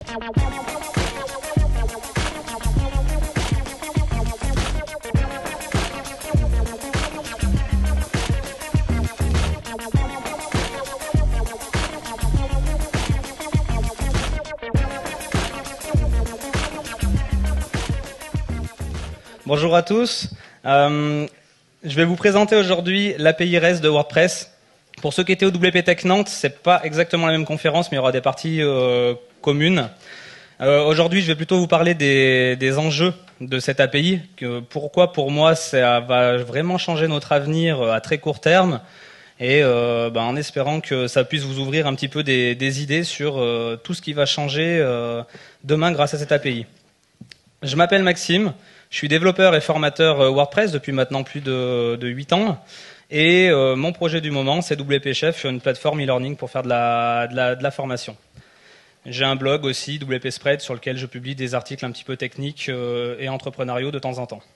Bonjour à tous. Je vais vous présenter aujourd'hui l'API REST de WordPress. Pour ceux qui étaient au WP Tech Nantes, c'est pas exactement la même conférence, mais il y aura des parties communes. Aujourd'hui, je vais plutôt vous parler des enjeux de cette API. Pourquoi, pour moi, ça va vraiment changer notre avenir à très court terme, et en espérant que ça puisse vous ouvrir un petit peu des idées sur tout ce qui va changer demain grâce à cette API. Je m'appelle Maxime. Je suis développeur et formateur WordPress depuis maintenant plus de 8 ans. Et mon projet du moment, c'est WP Chef, une plateforme e-learning pour faire de la formation. J'ai un blog aussi, WP Spread, sur lequel je publie des articles un petit peu techniques et entrepreneuriaux de temps en temps.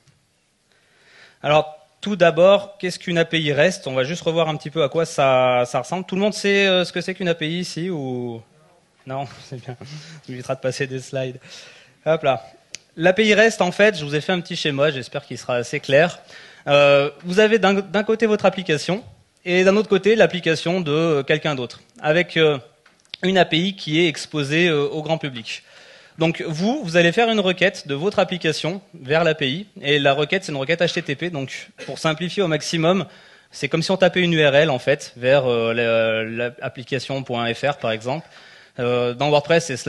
Alors, tout d'abord, qu'est-ce qu'une API REST? On va juste revoir un petit peu à quoi ça ressemble. Tout le monde sait ce que c'est qu'une API ici ou... Non, c'est bien. Ça m'évitera de passer des slides. Hop là. L'API REST, en fait, je vous ai fait un petit schéma, j'espère qu'il sera assez clair. Vous avez d'un côté votre application et d'un autre côté l'application de quelqu'un d'autre, avec une API qui est exposée au grand public. Donc vous allez faire une requête de votre application vers l'API, et la requête, c'est une requête HTTP. Donc pour simplifier au maximum, c'est comme si on tapait une URL en fait vers l'application.fr par exemple. Dans WordPress, c'est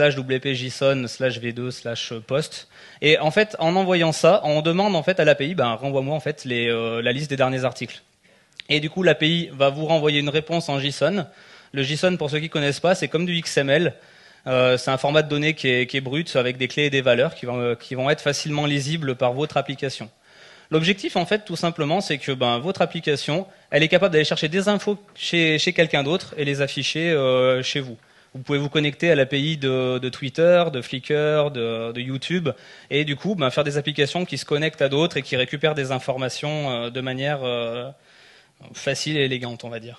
/wp-json/v2/post. Et en fait, en envoyant ça, on demande en fait à l'API, renvoie-moi en fait la liste des derniers articles. Et du coup, l'API va vous renvoyer une réponse en JSON. Le JSON, pour ceux qui connaissent pas, c'est comme du XML. C'est un format de données qui est brut, avec des clés et des valeurs qui vont être facilement lisibles par votre application. L'objectif, en fait, tout simplement, c'est que votre application, elle est capable d'aller chercher des infos chez quelqu'un d'autre et les afficher chez vous. Vous pouvez vous connecter à l'API de Twitter, de Flickr, de YouTube, et du coup faire des applications qui se connectent à d'autres et qui récupèrent des informations de manière facile et élégante, on va dire.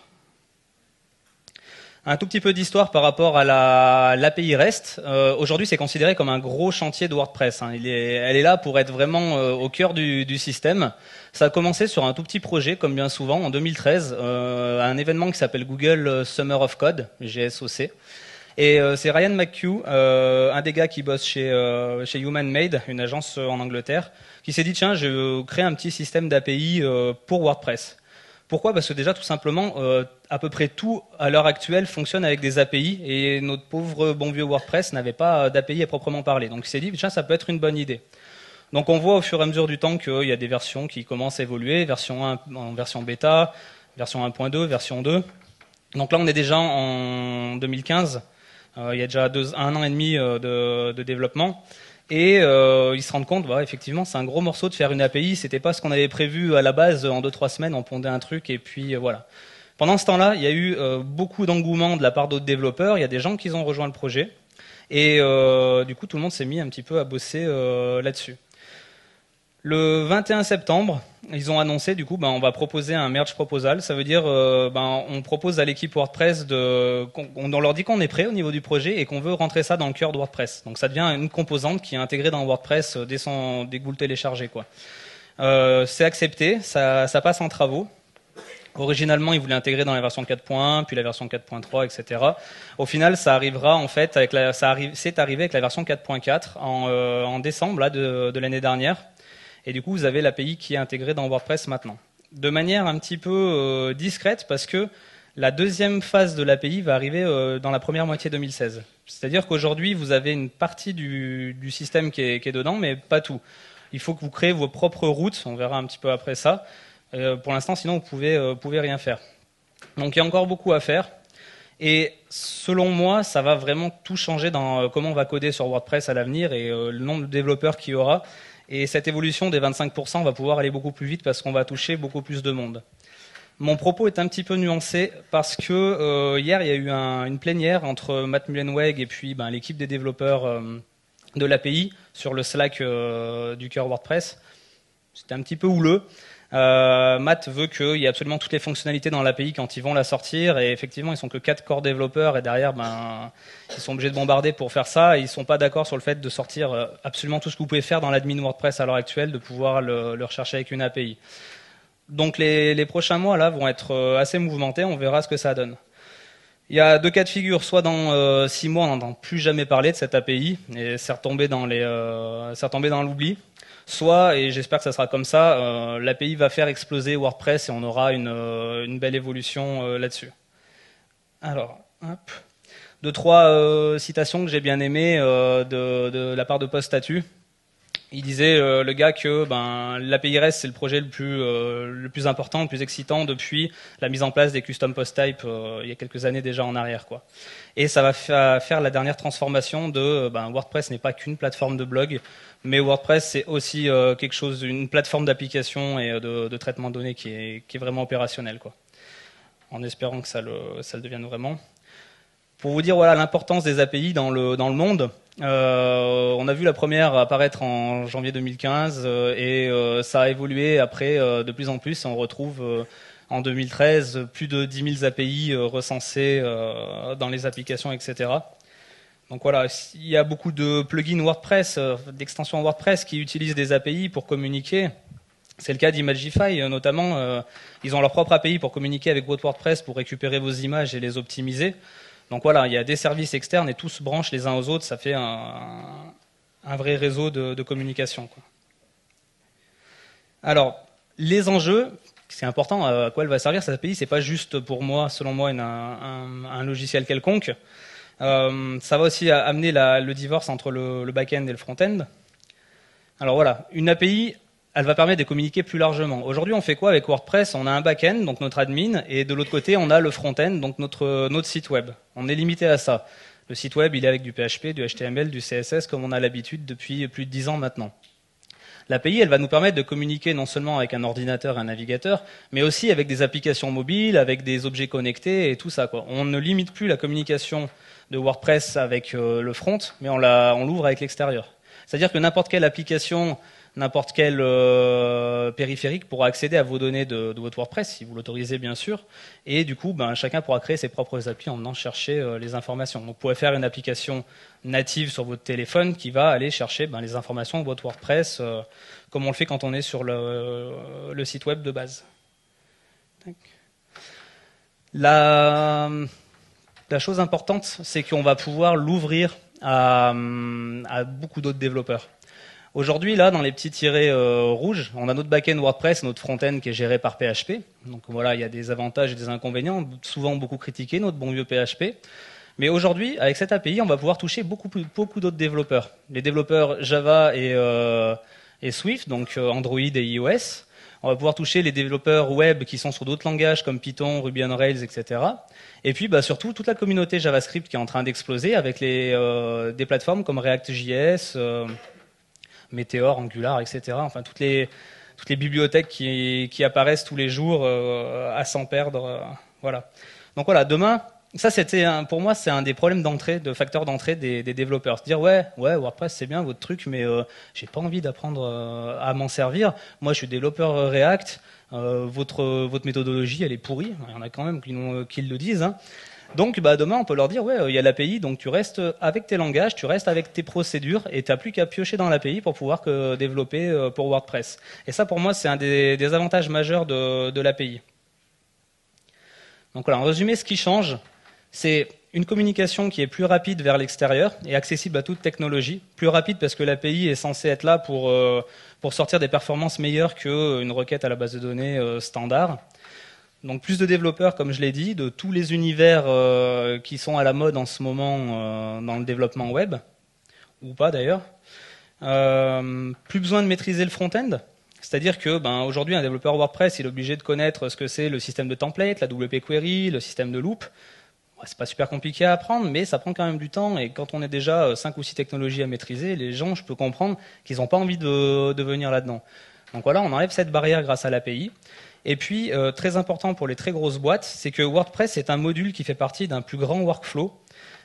Un tout petit peu d'histoire par rapport à l'API REST. Aujourd'hui, c'est considéré comme un gros chantier de WordPress. Elle est là pour être vraiment au cœur du système. Ça a commencé sur un tout petit projet, comme bien souvent, en 2013, à un événement qui s'appelle Google Summer of Code, GSOC. Et c'est Ryan McHugh, un des gars qui bosse chez Human Made, une agence en Angleterre, qui s'est dit tiens, je vais créer un petit système d'API pour WordPress. Pourquoi? Parce que déjà, tout simplement, à peu près tout à l'heure actuelle fonctionne avec des API, et notre pauvre bon vieux WordPress n'avait pas d'API à proprement parler. Donc il s'est dit tiens, ça peut être une bonne idée. Donc on voit au fur et à mesure du temps qu'il y a des versions qui commencent à évoluer, version 1 en version bêta, version 1.2, version 2. Donc là, on est déjà en 2015. Il y a déjà 1 an et demi de développement, et ils se rendent compte, effectivement, c'est un gros morceau de faire une API. C'était pas ce qu'on avait prévu à la base. En 2-3 semaines, on pondait un truc, et puis voilà. Pendant ce temps-là, il y a eu beaucoup d'engouement de la part d'autres développeurs. Il y a des gens qui ont rejoint le projet, et du coup, tout le monde s'est mis un petit peu à bosser là-dessus. Le 21 septembre, ils ont annoncé, du coup, on va proposer un merge proposal. Ça veut dire, on propose à l'équipe WordPress on leur dit qu'on est prêt au niveau du projet et qu'on veut rentrer ça dans le cœur de WordPress. Donc ça devient une composante qui est intégrée dans WordPress dès que vous le téléchargez, quoi. C'est accepté, ça passe en travaux. Originalement, ils voulaient intégrer dans la version 4.1, puis la version 4.3, etc. Au final, ça arrivera en fait c'est arrivé avec la version 4.4 en décembre là, de l'année dernière. Et du coup, vous avez l'API qui est intégrée dans WordPress maintenant. De manière un petit peu discrète, parce que la deuxième phase de l'API va arriver dans la première moitié 2016. C'est-à-dire qu'aujourd'hui, vous avez une partie du système qui est dedans, mais pas tout. Il faut que vous créez vos propres routes, on verra un petit peu après ça. Pour l'instant, sinon, vous pouvez rien faire. Donc il y a encore beaucoup à faire. Et selon moi, ça va vraiment tout changer dans comment on va coder sur WordPress à l'avenir et le nombre de développeurs qu'il y aura. Et cette évolution des 25% va pouvoir aller beaucoup plus vite parce qu'on va toucher beaucoup plus de monde. Mon propos est un petit peu nuancé parce que hier, il y a eu une plénière entre Matt Mullenweg et puis l'équipe des développeurs de l'API sur le Slack du cœur WordPress. C'était un petit peu houleux. Matt veut qu'il y ait absolument toutes les fonctionnalités dans l'API quand ils vont la sortir, et effectivement ils sont que 4 core développeurs, et derrière ils sont obligés de bombarder pour faire ça, et ils sont pas d'accord sur le fait de sortir absolument tout ce que vous pouvez faire dans l'admin WordPress à l'heure actuelle, de pouvoir le rechercher avec une API. Donc les prochains mois là vont être assez mouvementés, on verra ce que ça donne. Il y a deux cas de figure, soit dans 6 mois on n'entend plus jamais parler de cette API, et c'est retombé dans l'oubli. Soit, et j'espère que ça sera comme ça, l'API va faire exploser WordPress et on aura une belle évolution là-dessus. Alors, hop. 2-3 citations que j'ai bien aimées de la part de PostStatu. Il disait, le gars, que l'API REST, c'est le projet le plus important, le plus excitant depuis la mise en place des custom post type il y a quelques années déjà en arrière, quoi. Et ça va faire la dernière transformation de WordPress n'est pas qu'une plateforme de blog, mais WordPress c'est aussi quelque chose, une plateforme d'application et de traitement de données qui est vraiment opérationnelle, quoi. En espérant que ça le devienne vraiment. Pour vous dire voilà l'importance des API dans le monde, on a vu la première apparaître en janvier 2015 et ça a évolué après de plus en plus. Et on retrouve en 2013 plus de 10 000 API recensées dans les applications, etc. Donc voilà, il y a beaucoup de plugins WordPress, d'extensions WordPress qui utilisent des API pour communiquer. C'est le cas d'Imagify notamment. Ils ont leur propre API pour communiquer avec votre WordPress, pour récupérer vos images et les optimiser. Donc voilà, il y a des services externes et tous se branchent les uns aux autres, ça fait un vrai réseau de communication, quoi. Alors, les enjeux, c'est important, à quoi elle va servir cette API, c'est pas juste pour moi, selon moi, un logiciel quelconque. Ça va aussi amener le divorce entre le back-end et le front-end. Alors voilà, une API, elle va permettre de communiquer plus largement. Aujourd'hui, on fait quoi avec WordPress? On a un back-end, donc notre admin, et de l'autre côté, on a le front-end, donc notre site web. On est limité à ça. Le site web, il est avec du PHP, du HTML, du CSS, comme on a l'habitude depuis plus de 10 ans maintenant. L'API, elle va nous permettre de communiquer non seulement avec un ordinateur et un navigateur, mais aussi avec des applications mobiles, avec des objets connectés et tout ça, quoi. On ne limite plus la communication de WordPress avec le front, mais on l'ouvre avec l'extérieur. C'est-à-dire que n'importe quelle application, n'importe quel périphérique pourra accéder à vos données de votre WordPress, si vous l'autorisez bien sûr, et du coup, chacun pourra créer ses propres applis en venant chercher les informations. Donc vous pourrez faire une application native sur votre téléphone qui va aller chercher les informations de votre WordPress, comme on le fait quand on est sur le site web de base. La chose importante, c'est qu'on va pouvoir l'ouvrir à beaucoup d'autres développeurs. Aujourd'hui, là, dans les petits tirets rouges, on a notre back-end WordPress, notre front-end qui est géré par PHP. Donc voilà, il y a des avantages et des inconvénients, souvent beaucoup critiqués, notre bon vieux PHP. Mais aujourd'hui, avec cette API, on va pouvoir toucher beaucoup d'autres développeurs. Les développeurs Java et Swift, donc Android et iOS. On va pouvoir toucher les développeurs web qui sont sur d'autres langages comme Python, Ruby on Rails, etc. Et puis surtout toute la communauté JavaScript qui est en train d'exploser avec des plateformes comme React.js, Meteor, Angular, etc. Enfin toutes les bibliothèques qui apparaissent tous les jours à s'en perdre. Voilà. Donc voilà, demain, ça c'était pour moi c'est un des problèmes d'entrée, de facteurs d'entrée des développeurs. Se dire ouais WordPress c'est bien votre truc, mais j'ai pas envie d'apprendre à m'en servir. Moi je suis développeur React. Votre méthodologie elle est pourrie. Il y en a quand même qui le disent. Hein. Donc demain on peut leur dire ouais il y a l'API, donc tu restes avec tes langages, tu restes avec tes procédures et tu n'as plus qu'à piocher dans l'API pour pouvoir développer pour WordPress. Et ça pour moi c'est un des avantages majeurs de l'API. Donc voilà, en résumé ce qui change, c'est une communication qui est plus rapide vers l'extérieur et accessible à toute technologie. Plus rapide parce que l'API est censée être là pour sortir des performances meilleures qu'une requête à la base de données standard. Donc plus de développeurs, comme je l'ai dit, de tous les univers qui sont à la mode en ce moment dans le développement web, ou pas d'ailleurs. Plus besoin de maîtriser le front-end, c'est-à-dire que aujourd'hui un développeur WordPress il est obligé de connaître ce que c'est le système de template, la WP Query, le système de loop. C'est pas super compliqué à apprendre, mais ça prend quand même du temps. Et quand on est déjà 5 ou 6 technologies à maîtriser, les gens, je peux comprendre qu'ils n'ont pas envie de venir là-dedans. Donc voilà, on enlève cette barrière grâce à l'API. Et puis, très important pour les très grosses boîtes, c'est que WordPress est un module qui fait partie d'un plus grand workflow.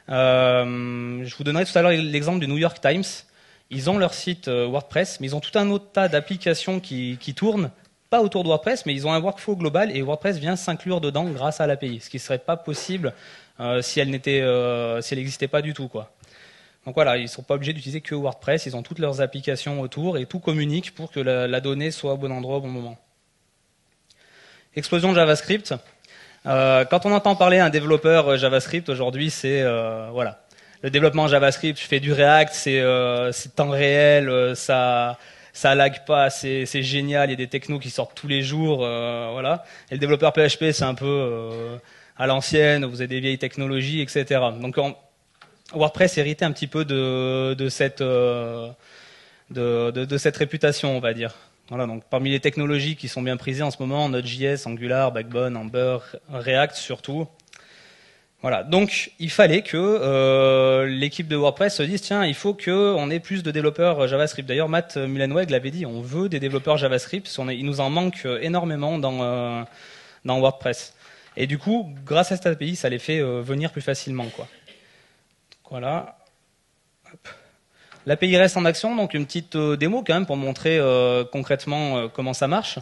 Je vous donnerai tout à l'heure l'exemple du New York Times. Ils ont leur site WordPress, mais ils ont tout un autre tas d'applications qui tournent pas autour de WordPress, mais ils ont un workflow global et WordPress vient s'inclure dedans grâce à l'API, ce qui serait pas possible si elle n'existait pas du tout, quoi. Donc voilà, ils sont pas obligés d'utiliser que WordPress, ils ont toutes leurs applications autour et tout communique pour que la donnée soit au bon endroit au bon moment. Explosion de JavaScript. Quand on entend parler un développeur JavaScript aujourd'hui, c'est voilà, le développement JavaScript, je fais du React, c'est temps réel, ça lag pas, c'est génial, il y a des technos qui sortent tous les jours, voilà. Et le développeur PHP, c'est un peu à l'ancienne, vous avez des vieilles technologies, etc. Donc WordPress héritait un petit peu de cette réputation, on va dire. Voilà, donc parmi les technologies qui sont bien prisées en ce moment, Node.js, Angular, Backbone, Ember, React surtout. Voilà, donc il fallait que l'équipe de WordPress se dise tiens, il faut qu'on ait plus de développeurs JavaScript. D'ailleurs, Matt Mullenweg l'avait dit, on veut des développeurs JavaScript, il nous en manque énormément dans WordPress. Et du coup, grâce à cette API, ça les fait venir plus facilement, quoi. Voilà. L'API reste en action, donc une petite démo quand même pour montrer concrètement comment ça marche.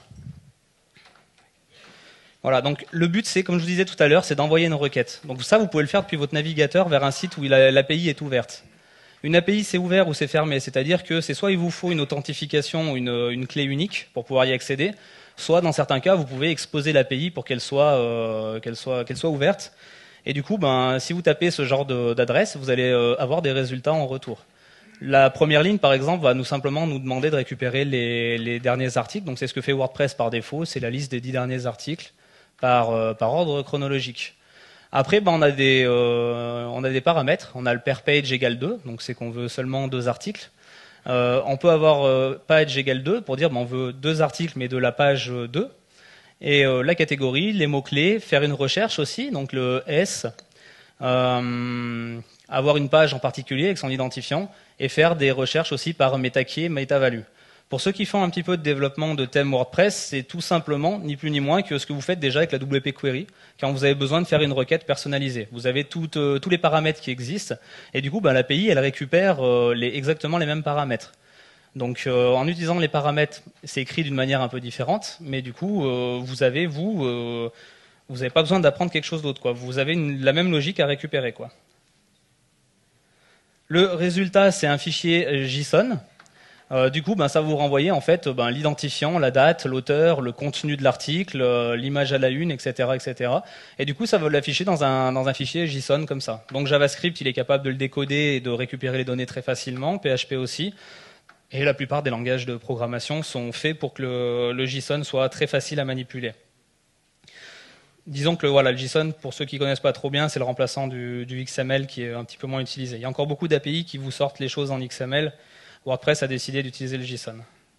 Voilà, donc le but c'est, comme je vous disais tout à l'heure, c'est d'envoyer une requête. Donc ça, vous pouvez le faire depuis votre navigateur vers un site où l'API est ouverte. Une API, c'est ouvert ou c'est fermé, c'est-à-dire que c'est soit il vous faut une authentification ou une clé unique pour pouvoir y accéder, soit dans certains cas, vous pouvez exposer l'API pour qu'elle soit ouverte. Et du coup, si vous tapez ce genre d'adresse, vous allez avoir des résultats en retour. La première ligne, par exemple, va simplement nous demander de récupérer les derniers articles. Donc c'est ce que fait WordPress par défaut, c'est la liste des 10 derniers articles par ordre chronologique. Après, on a des paramètres. On a le per page égale 2, donc c'est qu'on veut seulement 2 articles. On peut avoir page égale 2 pour dire on veut 2 articles mais de la page 2. Et la catégorie, les mots-clés, faire une recherche aussi, donc le S, avoir une page en particulier avec son identifiant, et faire des recherches aussi par meta-key, meta-value. Pour ceux qui font un petit peu de développement de thème WordPress, c'est tout simplement, ni plus ni moins, que ce que vous faites déjà avec la WP Query, quand vous avez besoin de faire une requête personnalisée. Vous avez tous les paramètres qui existent, et du coup, l'API, elle récupère exactement les mêmes paramètres. Donc en utilisant les paramètres, c'est écrit d'une manière un peu différente, mais du coup, vous n'avez pas besoin d'apprendre quelque chose d'autre, quoi. Vous avez la même logique à récupérer, quoi. Le résultat, c'est un fichier JSON. Du coup, ça va vous renvoyer en fait l'identifiant, la date, l'auteur, le contenu de l'article, l'image à la une, etc., etc. Et du coup, ça va l'afficher dans un fichier JSON comme ça. Donc JavaScript, il est capable de le décoder et de récupérer les données très facilement. PHP aussi. Et la plupart des langages de programmation sont faits pour que le JSON soit très facile à manipuler. Disons que le JSON, pour ceux qui ne connaissent pas trop bien, c'est le remplaçant du XML qui est un petit peu moins utilisé. Il y a encore beaucoup d'API qui vous sortent les choses en XML. WordPress a décidé d'utiliser le JSON.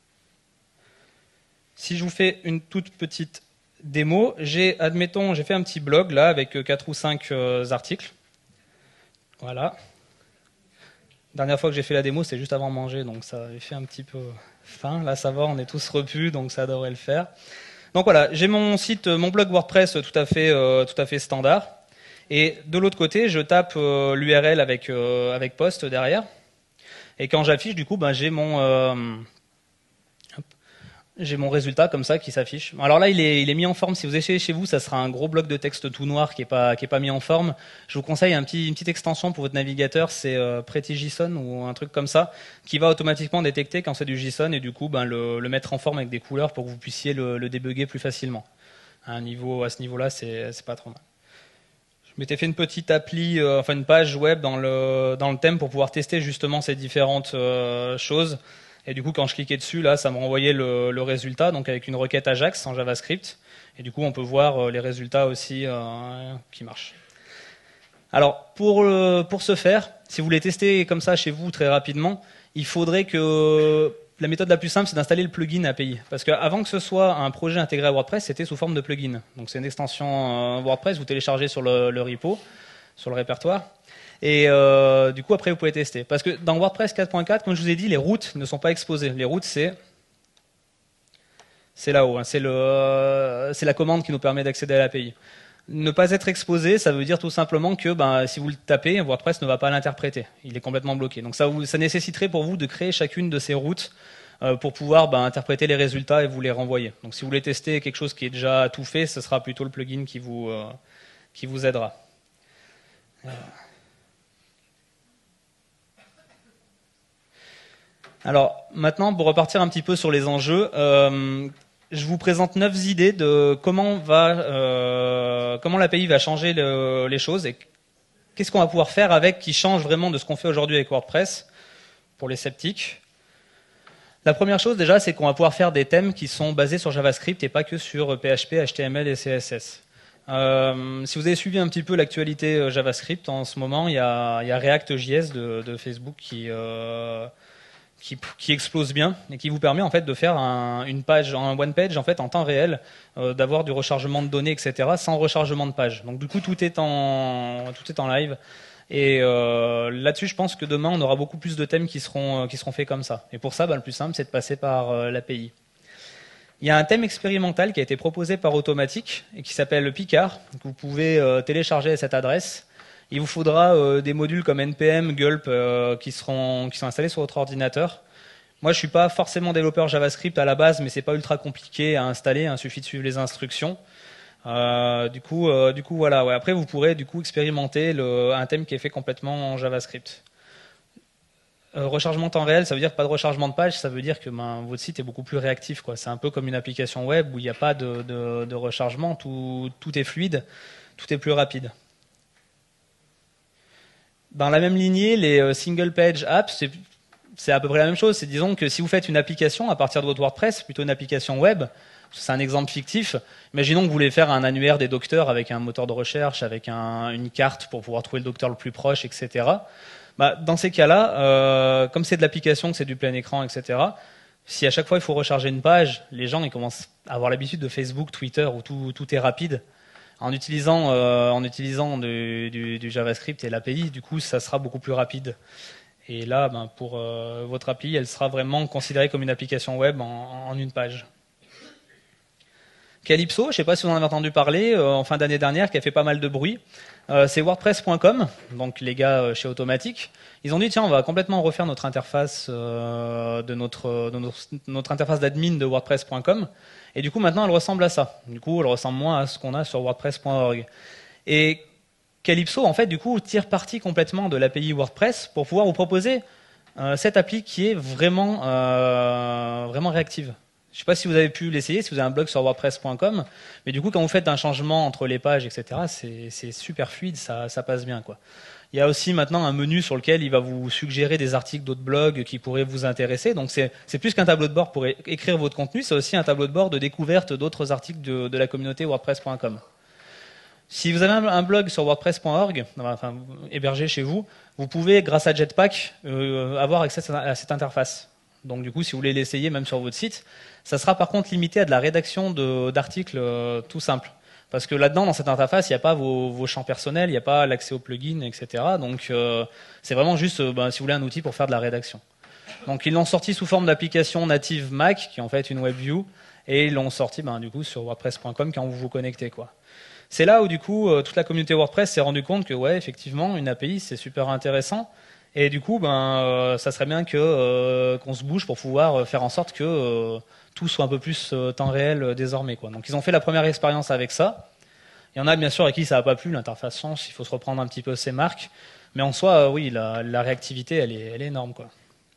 Si je vous fais une toute petite démo, j'ai fait un petit blog là avec 4 ou 5 articles. Voilà. Dernière fois que j'ai fait la démo, c'est juste avant manger, donc ça avait fait un petit peu faim. Là, ça va, on est tous repus, donc ça devrait le faire. Donc voilà, j'ai mon blog WordPress tout à fait standard. Et de l'autre côté, je tape l'URL avec post derrière. Et quand j'affiche, du coup, j'ai mon résultat comme ça qui s'affiche. Alors là, il est mis en forme. Si vous essayez chez vous, ça sera un gros bloc de texte tout noir qui est pas mis en forme. Je vous conseille une petite extension pour votre navigateur, c'est PrettyJSON ou un truc comme ça, qui va automatiquement détecter quand c'est du JSON et du coup le mettre en forme avec des couleurs pour que vous puissiez le débugger plus facilement. À ce niveau-là, c'est pas trop mal. Je m'étais fait une petite appli, une page web dans le thème pour pouvoir tester justement ces différentes choses. Et du coup, quand je cliquais dessus, là, ça me renvoyait le résultat, donc avec une requête Ajax en JavaScript. Et du coup, on peut voir les résultats aussi qui marchent. Alors, pour ce faire, si vous voulez tester comme ça chez vous très rapidement, il faudrait que la méthode la plus simple, c'est d'installer le plugin API. Parce qu'avant que ce soit un projet intégré à WordPress, c'était sous forme de plugin. Donc c'est une extension WordPress, vous téléchargez sur le repo, sur le répertoire. Et du coup, après, vous pouvez tester. Parce que dans WordPress 4.4, comme je vous ai dit, les routes ne sont pas exposées. Les routes, c'est là-haut. Hein. C'est la commande qui nous permet d'accéder à l'API. Ne pas être exposé, ça veut dire tout simplement que si vous le tapez, WordPress ne va pas l'interpréter. Il est complètement bloqué. Donc ça nécessiterait pour vous de créer chacune de ces routes pour pouvoir interpréter les résultats et vous les renvoyer. Donc si vous voulez tester quelque chose qui est déjà tout fait, ce sera plutôt le plugin qui vous aidera. Alors maintenant, pour repartir un petit peu sur les enjeux, je vous présente 9 idées de comment l'API va changer les choses et qu'est-ce qu'on va pouvoir faire avec qui change vraiment de ce qu'on fait aujourd'hui avec WordPress pour les sceptiques. La première chose déjà, c'est qu'on va pouvoir faire des thèmes qui sont basés sur JavaScript et pas que sur PHP, HTML et CSS. Si vous avez suivi un petit peu l'actualité JavaScript, en ce moment, il y a React.js de Facebook qui explose bien et qui vous permet en fait de faire une page, un one page en fait en temps réel, d'avoir du rechargement de données, etc. sans rechargement de page. Donc du coup tout est en live. Et là-dessus, je pense que demain, on aura beaucoup plus de thèmes qui seront faits comme ça. Et pour ça, le plus simple, c'est de passer par l'API. Il y a un thème expérimental qui a été proposé par Automatic et qui s'appelle Picard, que vous pouvez télécharger à cette adresse. Il vous faudra des modules comme NPM, Gulp, qui sont installés sur votre ordinateur. Moi, je suis pas forcément développeur JavaScript à la base, mais c'est pas ultra compliqué à installer. Il suffit de suivre les instructions. Du coup, voilà. Ouais. Après, vous pourrez du coup expérimenter un thème qui est fait complètement en JavaScript. Rechargement temps réel, ça veut dire pas de rechargement de page, ça veut dire que votre site est beaucoup plus réactif, quoi. C'est un peu comme une application web où il n'y a pas de rechargement, tout est fluide, tout est plus rapide. Dans la même lignée, les single page apps, c'est à peu près la même chose. C'est disons que si vous faites une application à partir de votre WordPress, plutôt une application web, c'est un exemple fictif. Imaginons que vous voulez faire un annuaire des docteurs avec un moteur de recherche, avec une carte pour pouvoir trouver le docteur le plus proche, etc. Dans ces cas-là, comme c'est de l'application, que c'est du plein écran, etc., si à chaque fois il faut recharger une page, les gens ils commencent à avoir l'habitude de Facebook, Twitter, où tout est rapide. En utilisant du JavaScript et l'API, du coup, ça sera beaucoup plus rapide. Et là, pour votre API, elle sera vraiment considérée comme une application web en une page. Calypso, je ne sais pas si vous en avez entendu parler, en fin d'année dernière, qui a fait pas mal de bruit. C'est WordPress.com, donc les gars chez Automatic. Ils ont dit, tiens, on va complètement refaire notre interface notre interface d'admin de WordPress.com. Et du coup, maintenant, elle ressemble à ça. Du coup, elle ressemble moins à ce qu'on a sur WordPress.org. Et Calypso, en fait, du coup, tire parti complètement de l'API WordPress pour pouvoir vous proposer cette appli qui est vraiment réactive. Je ne sais pas si vous avez pu l'essayer, si vous avez un blog sur WordPress.com, mais du coup, quand vous faites un changement entre les pages, etc., c'est super fluide, ça passe bien, quoi. Il y a aussi maintenant un menu sur lequel il va vous suggérer des articles d'autres blogs qui pourraient vous intéresser. Donc c'est plus qu'un tableau de bord pour écrire votre contenu, c'est aussi un tableau de bord de découverte d'autres articles de la communauté WordPress.com. Si vous avez un blog sur WordPress.org, enfin hébergé chez vous, vous pouvez, grâce à Jetpack, avoir accès à cette interface. Donc du coup, si vous voulez l'essayer même sur votre site, ça sera par contre limité à de la rédaction d'articles tout simple. Parce que là-dedans, dans cette interface, il n'y a pas vos champs personnels, il n'y a pas l'accès aux plugins, etc. Donc c'est vraiment juste, si vous voulez, un outil pour faire de la rédaction. Donc ils l'ont sorti sous forme d'application native Mac, qui est en fait une WebView, et ils l'ont sorti du coup sur WordPress.com quand vous vous connectez, quoi. C'est là où du coup toute la communauté WordPress s'est rendu compte que ouais, effectivement, une API c'est super intéressant. Et du coup, ça serait bien qu'on se bouge pour pouvoir faire en sorte que tout soit un peu plus temps réel désormais, quoi. Donc ils ont fait la première expérience avec ça. Il y en a bien sûr à qui ça n'a pas plu, l'interface change, il faut se reprendre un petit peu ses marques. Mais en soi, oui, la réactivité, elle est énorme, quoi.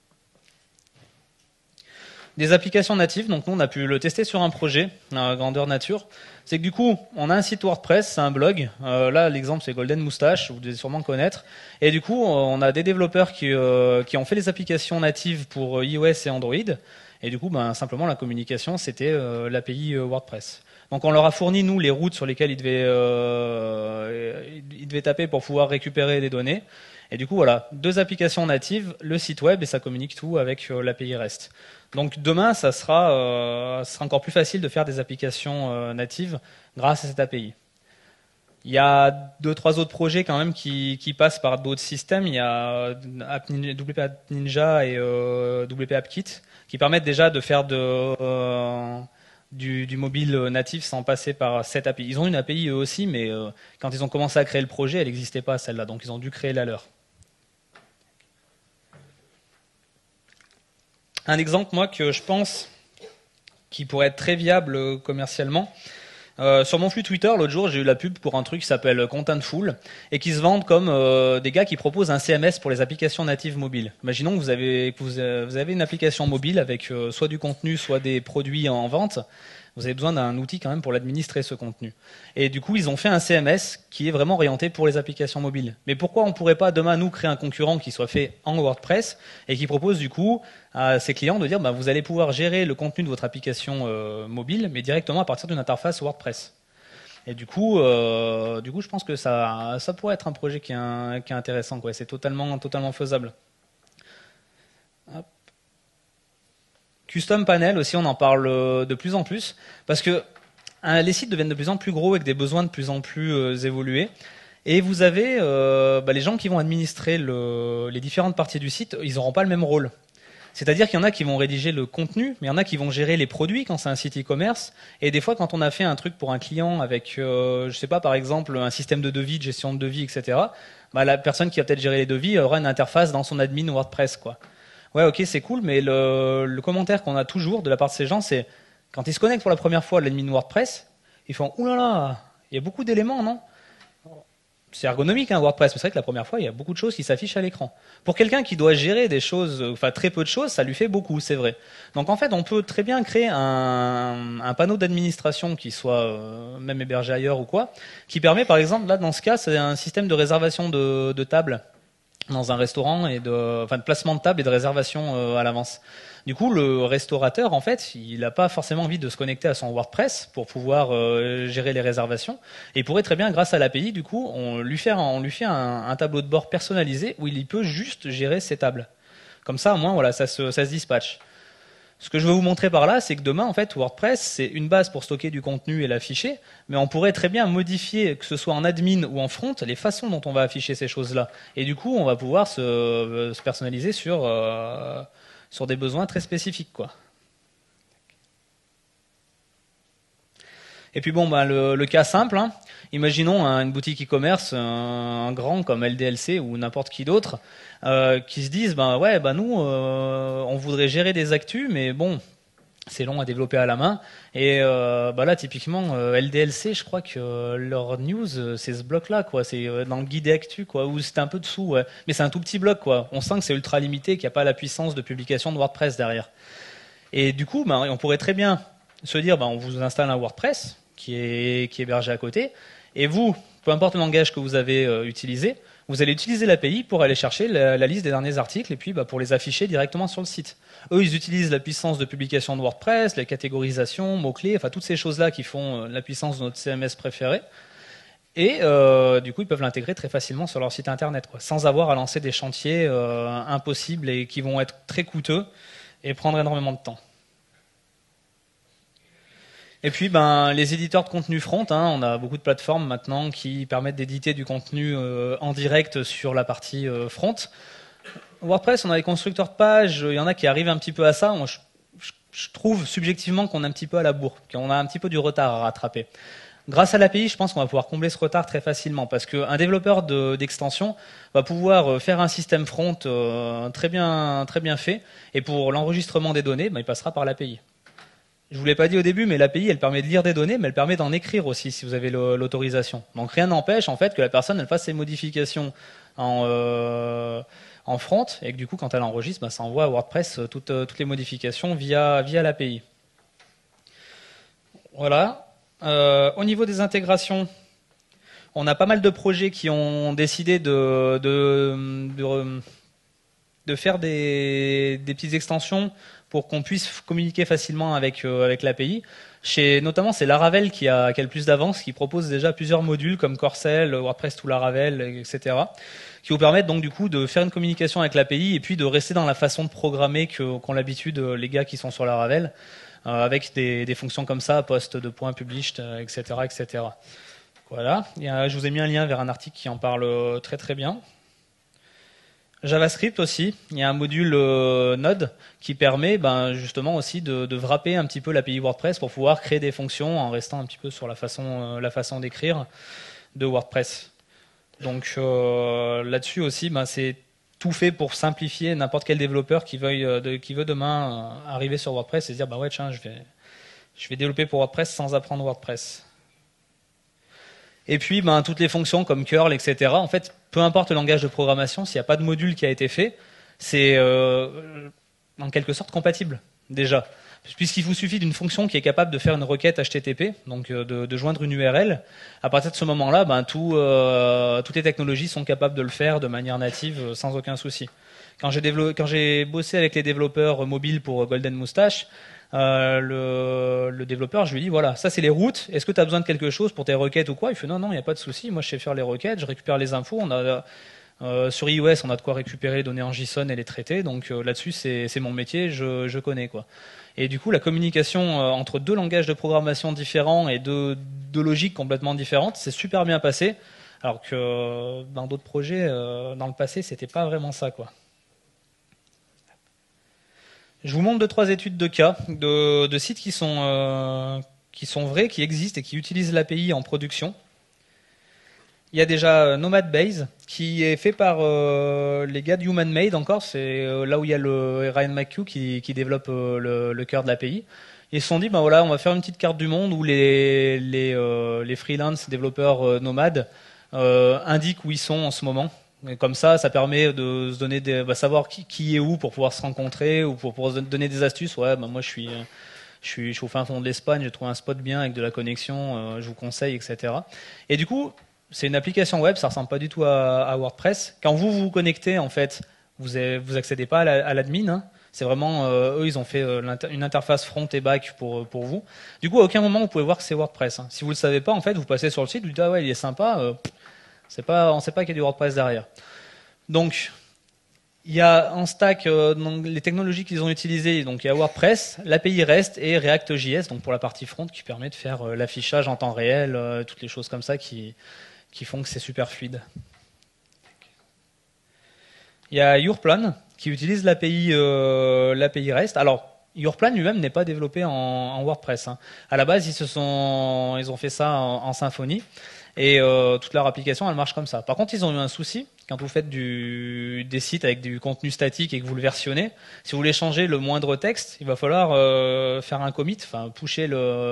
Des applications natives, donc nous on a pu le tester sur un projet, grandeur nature. C'est que du coup, on a un site WordPress, c'est un blog. Là, l'exemple c'est Golden Moustache, vous devez sûrement connaître. Et du coup, on a des développeurs qui ont fait les applications natives pour iOS et Android. Et du coup, simplement la communication, c'était l'API WordPress. Donc on leur a fourni, nous, les routes sur lesquelles ils devaient taper pour pouvoir récupérer les données. Et du coup, voilà, 2 applications natives, le site web, et ça communique tout avec l'API REST. Donc demain, ça sera encore plus facile de faire des applications natives grâce à cette API. Il y a 2-3 autres projets quand même qui passent par d'autres systèmes. Il y a WP App Ninja et WP App Kit qui permettent déjà de faire du mobile natif sans passer par cette API. Ils ont une API eux aussi, mais quand ils ont commencé à créer le projet, elle n'existait pas celle-là, donc ils ont dû créer la leur. Un exemple, moi, que je pense qui pourrait être très viable commercialement. Sur mon flux Twitter, l'autre jour, j'ai eu la pub pour un truc qui s'appelle Contentful et qui se vendent comme des gars qui proposent un CMS pour les applications natives mobiles. Imaginons que vous avez une application mobile avec soit du contenu, soit des produits en vente. Vous avez besoin d'un outil quand même pour l'administrer, ce contenu. Et du coup, ils ont fait un CMS qui est vraiment orienté pour les applications mobiles. Mais pourquoi on ne pourrait pas demain, nous, créer un concurrent qui soit fait en WordPress et qui propose du coup à ses clients de dire bah, vous allez pouvoir gérer le contenu de votre application mobile, mais directement à partir d'une interface WordPress. Et du coup, je pense que ça pourrait être un projet qui est intéressant, quoi. C'est totalement faisable. Hop. Custom panel aussi, on en parle de plus en plus, parce que les sites deviennent de plus en plus gros avec des besoins de plus en plus évolués. Et vous avez les gens qui vont administrer les différentes parties du site, ils n'auront pas le même rôle. C'est-à-dire qu'il y en a qui vont rédiger le contenu, mais il y en a qui vont gérer les produits quand c'est un site e-commerce. Et des fois, quand on a fait un truc pour un client avec, je sais pas, par exemple, un système de devis, de gestion de devis, etc., bah, la personne qui va peut-être gérer les devis aura une interface dans son admin WordPress, quoi. Ouais, ok, c'est cool, mais le commentaire qu'on a toujours de la part de ces gens, c'est quand ils se connectent pour la première fois à l'admin WordPress, ils font ouh là là, il y a beaucoup d'éléments, non? C'est ergonomique, hein, WordPress, mais c'est vrai que la première fois, il y a beaucoup de choses qui s'affichent à l'écran. Pour quelqu'un qui doit gérer des choses, enfin très peu de choses, ça lui fait beaucoup, c'est vrai. Donc en fait, on peut très bien créer un panneau d'administration qui soit même hébergé ailleurs ou quoi, qui permet par exemple, là dans ce cas, c'est un système de réservation de tables dans un restaurant et de placement de table et de réservation à l'avance. Du coup, le restaurateur, en fait, il n'a pas forcément envie de se connecter à son WordPress pour pouvoir gérer les réservations. Et il pourrait très bien, grâce à l'API, du coup, on lui fait un tableau de bord personnalisé où il peut juste gérer ses tables. Comme ça, au moins, voilà, ça se dispatche. Ce que je veux vous montrer par là, c'est que demain, en fait, WordPress, c'est une base pour stocker du contenu et l'afficher, mais on pourrait très bien modifier, que ce soit en admin ou en front, les façons dont on va afficher ces choses-là. Et du coup, on va pouvoir se personnaliser sur des besoins très spécifiques, quoi. Et puis bon, bah, le cas simple, hein. Imaginons une boutique e-commerce, un grand comme LDLC ou n'importe qui d'autre, qui se disent, bah ouais, bah nous, on voudrait gérer des actus, mais bon, c'est long à développer à la main. Et bah là, typiquement, LDLC, je crois que leur news, c'est ce bloc-là, quoi. C'est dans le guide actu, quoi, où c'est un peu dessous, ouais. Mais c'est un tout petit bloc, quoi. On sent que c'est ultra limité, qu'il n'y a pas la puissance de publication de WordPress derrière. Et du coup, bah, on pourrait très bien se dire, bah, on vous installe un WordPress qui est hébergé à côté, et vous, peu importe le langage que vous avez utilisé, vous allez utiliser l'API pour aller chercher la liste des derniers articles et puis bah, pour les afficher directement sur le site. Eux, ils utilisent la puissance de publication de WordPress, la catégorisation, mots-clés, enfin toutes ces choses-là qui font la puissance de notre CMS préféré. Et du coup, ils peuvent l'intégrer très facilement sur leur site internet, quoi, sans avoir à lancer des chantiers impossibles et qui vont être très coûteux et prendre énormément de temps. Et puis, ben, les éditeurs de contenu front, hein, on a beaucoup de plateformes maintenant qui permettent d'éditer du contenu en direct sur la partie front. WordPress, on a les constructeurs de pages, il y en a qui arrivent un petit peu à ça. Je trouve subjectivement qu'on est un petit peu à la bourre, qu'on a un petit peu du retard à rattraper. Grâce à l'API, je pense qu'on va pouvoir combler ce retard très facilement parce qu'un développeur d'extension va pouvoir faire un système front très bien fait et pour l'enregistrement des données, ben, il passera par l'API. Je vous l'ai pas dit au début, mais l'API, elle permet de lire des données, mais elle permet d'en écrire aussi si vous avez l'autorisation. Donc rien n'empêche en fait que la personne elle fasse ses modifications en front et que du coup, quand elle enregistre, bah, ça envoie à WordPress toutes les modifications via l'API. Voilà. Au niveau des intégrations, on a pas mal de projets qui ont décidé de faire des petites extensions pour qu'on puisse communiquer facilement avec l'API. Notamment, c'est Laravel qui a le plus d'avance, qui propose déjà plusieurs modules comme Corcel, WordPress to Laravel, etc., qui vous permettent donc du coup de faire une communication avec l'API et puis de rester dans la façon de programmer qu'ont l'habitude les gars qui sont sur Laravel, avec des fonctions comme ça, post de points published, etc., etc. Voilà. Je vous ai mis un lien vers un article qui en parle très très bien. JavaScript aussi, il y a un module Node qui permet justement aussi de wrapper un petit peu l'API WordPress pour pouvoir créer des fonctions en restant un petit peu sur la façon d'écrire de WordPress. Donc là-dessus aussi, c'est tout fait pour simplifier n'importe quel développeur qui veut demain arriver sur WordPress et se dire bah ouais tiens je vais développer pour WordPress sans apprendre WordPress. Et puis ben, toutes les fonctions comme curl, etc. En fait, peu importe le langage de programmation, s'il n'y a pas de module qui a été fait, c'est en quelque sorte compatible déjà. Puisqu'il vous suffit d'une fonction qui est capable de faire une requête HTTP, donc de joindre une URL, à partir de ce moment-là, ben, toutes les technologies sont capables de le faire de manière native sans aucun souci. Quand j'ai bossé avec les développeurs mobiles pour Golden Moustache, le développeur, je lui dis voilà, ça c'est les routes, est-ce que tu as besoin de quelque chose pour tes requêtes ou quoi? Il fait non, il n'y a pas de souci, moi je sais faire les requêtes, je récupère les infos, sur iOS on a de quoi récupérer les données en JSON et les traiter, donc là-dessus c'est mon métier, je connais quoi. Et du coup la communication entre deux langages de programmation différents et deux logiques complètement différentes, c'est super bien passé, alors que dans d'autres projets, dans le passé, c'était pas vraiment ça quoi. Je vous montre 2-3 études de cas de sites qui sont vrais, qui existent et qui utilisent l'API en production. Il y a déjà Nomad Base, qui est fait par les gars de Human Made encore, c'est là où il y a le Ryan McHugh qui développe le cœur de l'API. Ils se sont dit, ben voilà, on va faire une petite carte du monde où les freelance développeurs nomades indiquent où ils sont en ce moment. Et comme ça permet de se donner savoir qui est où pour pouvoir se rencontrer ou pour se donner des astuces. Ouais, ben moi je suis au fin fond de l'Espagne, j'ai trouvé un spot bien avec de la connexion, je vous conseille, etc. Et du coup, c'est une application web, ça ressemble pas du tout à WordPress. Quand vous vous connectez, en fait, vous accédez pas à l'admin. Hein. C'est vraiment eux, ils ont fait une interface front et back pour vous. Du coup, à aucun moment vous pouvez voir que c'est WordPress. Hein. Si vous le savez pas, en fait, vous passez sur le site, vous dites ah ouais, il est sympa. On sait pas qu'il y a du WordPress derrière. Donc, il y a en stack donc, les technologies qu'ils ont utilisées. Donc, il y a WordPress, l'API REST et React.js, donc pour la partie front, qui permet de faire l'affichage en temps réel, toutes les choses comme ça qui font que c'est super fluide. Il y a Yourplan qui utilise l'API REST. Alors, Yourplan lui-même n'est pas développé en WordPress. Hein. À la base, ils ont fait ça en Symfony et toute leur application, elle marche comme ça. Par contre, ils ont eu un souci quand vous faites des sites avec du contenu statique et que vous le versionnez. Si vous voulez changer le moindre texte, il va falloir faire un commit, enfin pusher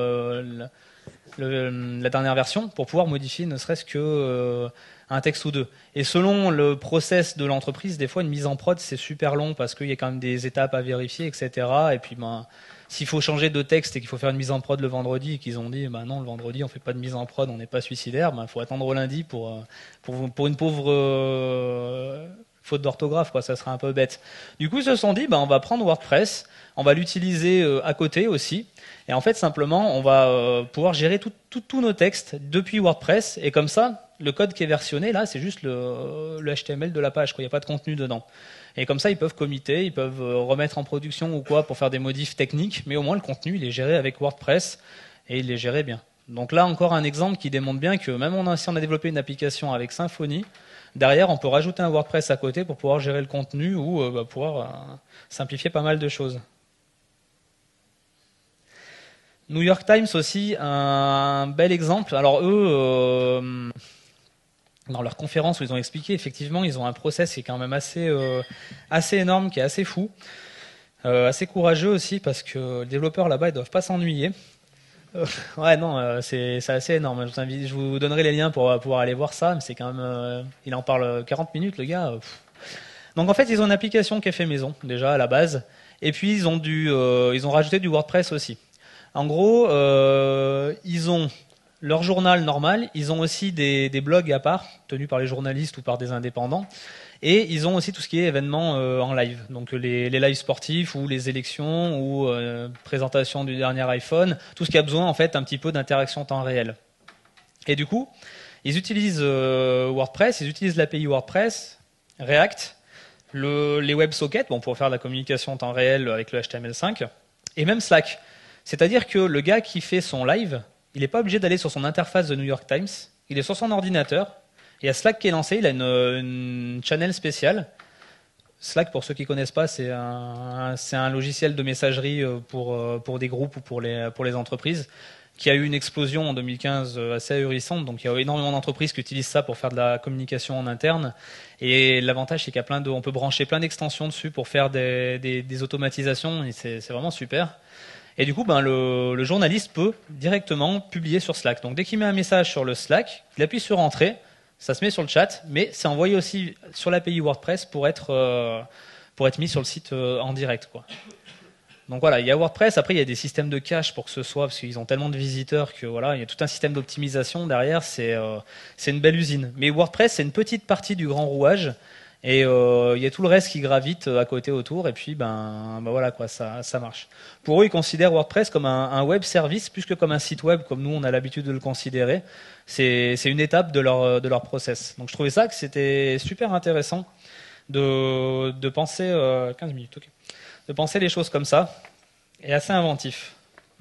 la dernière version pour pouvoir modifier ne serait-ce que un texte ou deux. Et selon le process de l'entreprise, des fois une mise en prod c'est super long parce qu'il y a quand même des étapes à vérifier, etc. Et puis ben, s'il faut changer de texte et qu'il faut faire une mise en prod le vendredi et qu'ils ont dit ben non le vendredi on fait pas de mise en prod, on n'est pas suicidaire, ben faut attendre au lundi pour une pauvre faute d'orthographe quoi, ça serait un peu bête. Du coup ils se sont dit ben on va prendre WordPress, on va l'utiliser à côté aussi. Et en fait, simplement, on va pouvoir gérer tous nos textes depuis WordPress. Et comme ça, le code qui est versionné, là, c'est juste le HTML de la page. Il n'y a pas de contenu dedans. Et comme ça, ils peuvent committer, ils peuvent remettre en production ou quoi pour faire des modifs techniques. Mais au moins, le contenu, il est géré avec WordPress et il est géré bien. Donc là, encore un exemple qui démontre bien que même si on a développé une application avec Symfony, derrière, on peut rajouter un WordPress à côté pour pouvoir gérer le contenu ou pouvoir simplifier pas mal de choses. New York Times aussi, un bel exemple. Alors eux, dans leur conférence où ils ont expliqué, effectivement, ils ont un process qui est quand même assez énorme, qui est assez fou, assez courageux aussi, parce que les développeurs là-bas, ils doivent pas s'ennuyer. Ouais, non, c'est assez énorme. Je vous donnerai les liens pour pouvoir aller voir ça, mais c'est quand même... il en parle 40 minutes, le gars. Donc en fait, ils ont une application qui est fait maison, déjà, à la base, et puis ils ont rajouté du WordPress aussi. En gros, ils ont leur journal normal, ils ont aussi des blogs à part, tenus par les journalistes ou par des indépendants, et ils ont aussi tout ce qui est événements en live, donc les lives sportifs ou les élections ou présentation du dernier iPhone, tout ce qui a besoin en fait un petit peu d'interaction en temps réel. Et du coup, ils utilisent WordPress, ils utilisent l'API WordPress, React, les WebSockets, pour faire de la communication en temps réel avec le HTML5, et même Slack. C'est-à-dire que le gars qui fait son live, il n'est pas obligé d'aller sur son interface de New York Times, il est sur son ordinateur, il y a Slack qui est lancé, il a une channel spéciale. Slack, pour ceux qui ne connaissent pas, c'est un logiciel de messagerie pour des groupes ou pour les entreprises. qui a eu une explosion en 2015 assez ahurissante. Donc il y a énormément d'entreprises qui utilisent ça pour faire de la communication en interne. Et l'avantage, c'est qu'il y a on peut brancher plein d'extensions dessus pour faire des automatisations. Et c'est vraiment super. Et du coup, le journaliste peut directement publier sur Slack. Donc dès qu'il met un message sur le Slack, il appuie sur Entrée, ça se met sur le chat, mais c'est envoyé aussi sur l'API WordPress pour être mis sur le site en direct, quoi. Donc voilà, il y a WordPress, après il y a des systèmes de cache pour que ce soit, parce qu'ils ont tellement de visiteurs que voilà, il y a tout un système d'optimisation derrière, c'est une belle usine. Mais WordPress, c'est une petite partie du grand rouage, et il y a tout le reste qui gravite à côté autour, et puis voilà quoi, ça marche. Pour eux, ils considèrent WordPress comme un web service, plus que comme un site web, comme nous on a l'habitude de le considérer. C'est une étape de leur process. Donc je trouvais ça que c'était super intéressant de penser 15 minutes, ok. De penser les choses comme ça, et assez inventif.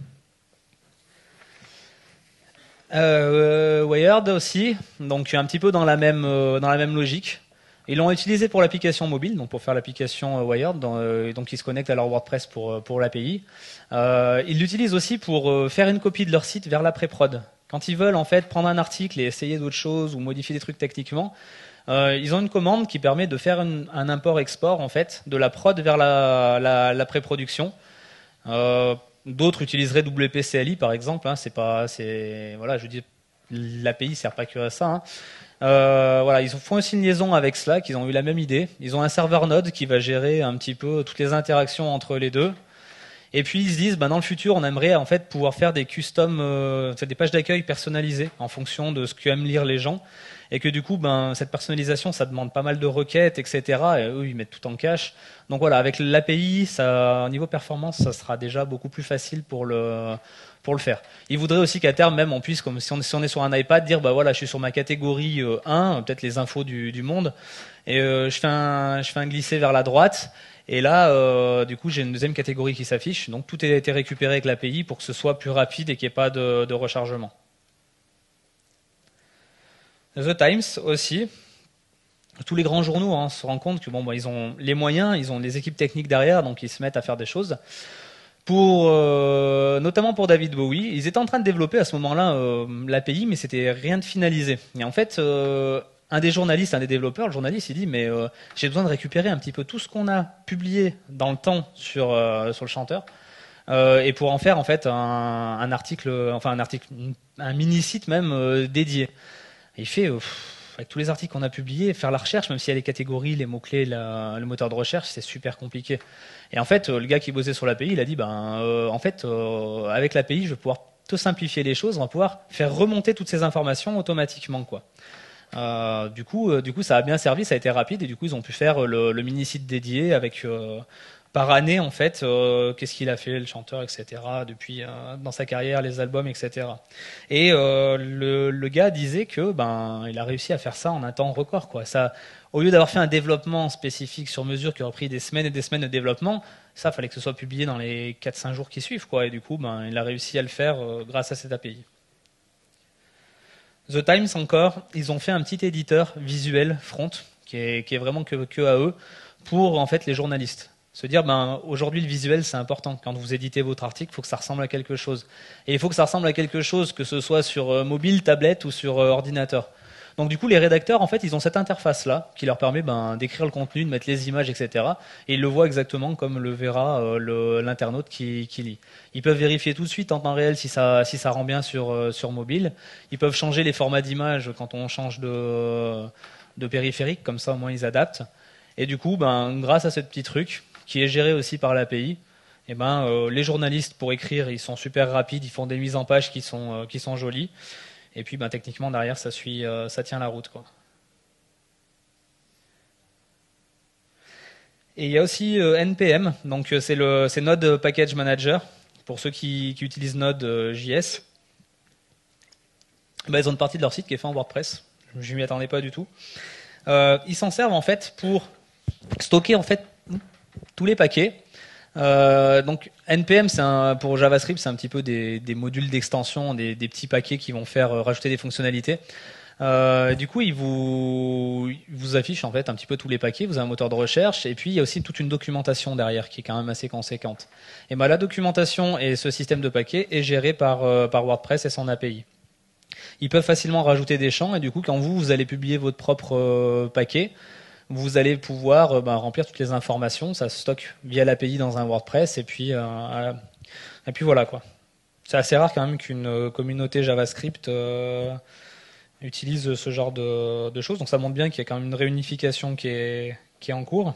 Wired aussi, donc un petit peu dans la même logique. Ils l'ont utilisé pour l'application mobile, donc pour faire l'application Wired, donc ils se connectent à leur WordPress pour l'API. Ils l'utilisent aussi pour faire une copie de leur site vers la pré-prod. Quand ils veulent en fait prendre un article et essayer d'autres choses ou modifier des trucs techniquement, ils ont une commande qui permet de faire un import-export en fait de la prod vers la pré-production. D'autres utiliseraient WP-CLI par exemple. Hein, voilà, je dis l'API sert pas que à ça. Hein. Voilà, ils font aussi une liaison avec Slack. Ils ont eu la même idée. Ils ont un serveur Node qui va gérer un petit peu toutes les interactions entre les deux. Et puis ils se disent, dans le futur, on aimerait en fait pouvoir faire des custom, des pages d'accueil personnalisées en fonction de ce qu'aiment lire les gens. Et que du coup, cette personnalisation, ça demande pas mal de requêtes, etc. Et eux, ils mettent tout en cache. Donc voilà, avec l'API, au niveau performance, ça sera déjà beaucoup plus facile pour le faire. Ils voudraient aussi qu'à terme, même, on puisse, comme si on est sur un iPad, dire, voilà, je suis sur ma catégorie 1, peut-être les infos du monde, et je fais un glisser vers la droite. Et là, du coup, j'ai une deuxième catégorie qui s'affiche. Donc tout a été récupéré avec l'API pour que ce soit plus rapide et qu'il n'y ait pas de rechargement. The Times aussi. Tous les grands journaux se rendent compte que ils ont les moyens, ils ont les équipes techniques derrière, donc ils se mettent à faire des choses. Notamment pour David Bowie, ils étaient en train de développer à ce moment-là l'API, mais c'était rien de finalisé. Et en fait, un des développeurs, le journaliste, il dit mais j'ai besoin de récupérer un petit peu tout ce qu'on a publié dans le temps sur le chanteur. Et pour en faire en fait un article, un mini site même dédié. Et il fait avec tous les articles qu'on a publiés, faire la recherche, même s'il y a les catégories, les mots-clés, le moteur de recherche, c'est super compliqué. Et en fait, le gars qui bossait sur l'API, il a dit avec l'API, je vais pouvoir te simplifier les choses, on va pouvoir faire remonter toutes ces informations automatiquement, quoi. Du coup, ça a bien servi, ça a été rapide, et du coup, ils ont pu faire le mini-site dédié avec par année, en fait, qu'est-ce qu'il a fait, le chanteur, etc., depuis dans sa carrière, les albums, etc. Et le gars disait que il a réussi à faire ça en un temps record, quoi. Ça, au lieu d'avoir fait un développement spécifique sur mesure qui aurait pris des semaines et des semaines de développement, ça, fallait que ce soit publié dans les 4-5 jours qui suivent, quoi. Et du coup, il a réussi à le faire grâce à cette API. The Times encore, ils ont fait un petit éditeur visuel front qui est vraiment que à eux pour en fait les journalistes. Se dire aujourd'hui le visuel c'est important. Quand vous éditez votre article, il faut que ça ressemble à quelque chose. Et il faut que ça ressemble à quelque chose, que ce soit sur mobile, tablette ou sur ordinateur. Donc du coup les rédacteurs en fait ils ont cette interface là qui leur permet d'écrire le contenu, de mettre les images, etc. Et ils le voient exactement comme le verra l'internaute qui lit. Ils peuvent vérifier tout de suite en temps réel si ça rend bien sur mobile. Ils peuvent changer les formats d'image quand on change de périphérique, comme ça au moins ils adaptent. Et du coup grâce à ce petit truc qui est géré aussi par l'API, les journalistes pour écrire ils sont super rapides, ils font des mises en page qui sont jolies. Et puis techniquement derrière ça tient la route, quoi. Et il y a aussi NPM, donc c'est Node Package Manager pour ceux qui utilisent Node JS. Ils ont une partie de leur site qui est fait en WordPress. Je m'y attendais pas du tout. Ils s'en servent en fait pour stocker en fait tous les paquets. Donc NPM pour JavaScript c'est un petit peu des modules d'extension, des petits paquets qui vont faire rajouter des fonctionnalités. Du coup, il vous affiche en fait un petit peu tous les paquets. Vous avez un moteur de recherche et puis il y a aussi toute une documentation derrière qui est quand même assez conséquente. Et ben, la documentation et ce système de paquets est géré par WordPress et son API. Ils peuvent facilement rajouter des champs et du coup, quand vous allez publier votre propre paquet, vous allez pouvoir remplir toutes les informations. Ça se stocke via l'API dans un WordPress et puis voilà quoi. C'est assez rare quand même qu'une communauté JavaScript utilise ce genre de choses. Donc ça montre bien qu'il y a quand même une réunification qui est en cours.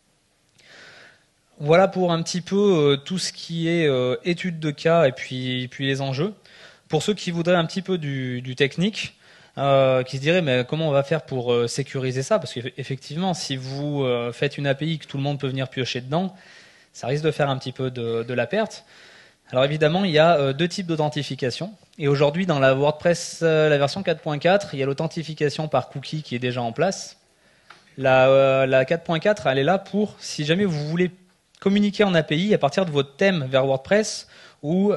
Voilà pour un petit peu tout ce qui est étude de cas et puis les enjeux. Pour ceux qui voudraient un petit peu du technique, qui se diraient mais comment on va faire pour sécuriser ça? Parce qu'effectivement, si vous faites une API que tout le monde peut venir piocher dedans, ça risque de faire un petit peu de la perte. Alors évidemment, il y a deux types d'authentification. Et aujourd'hui, dans la WordPress, la version 4.4, il y a l'authentification par cookie qui est déjà en place. La 4.4, elle est là pour, si jamais vous voulez communiquer en API à partir de votre thème vers WordPress ou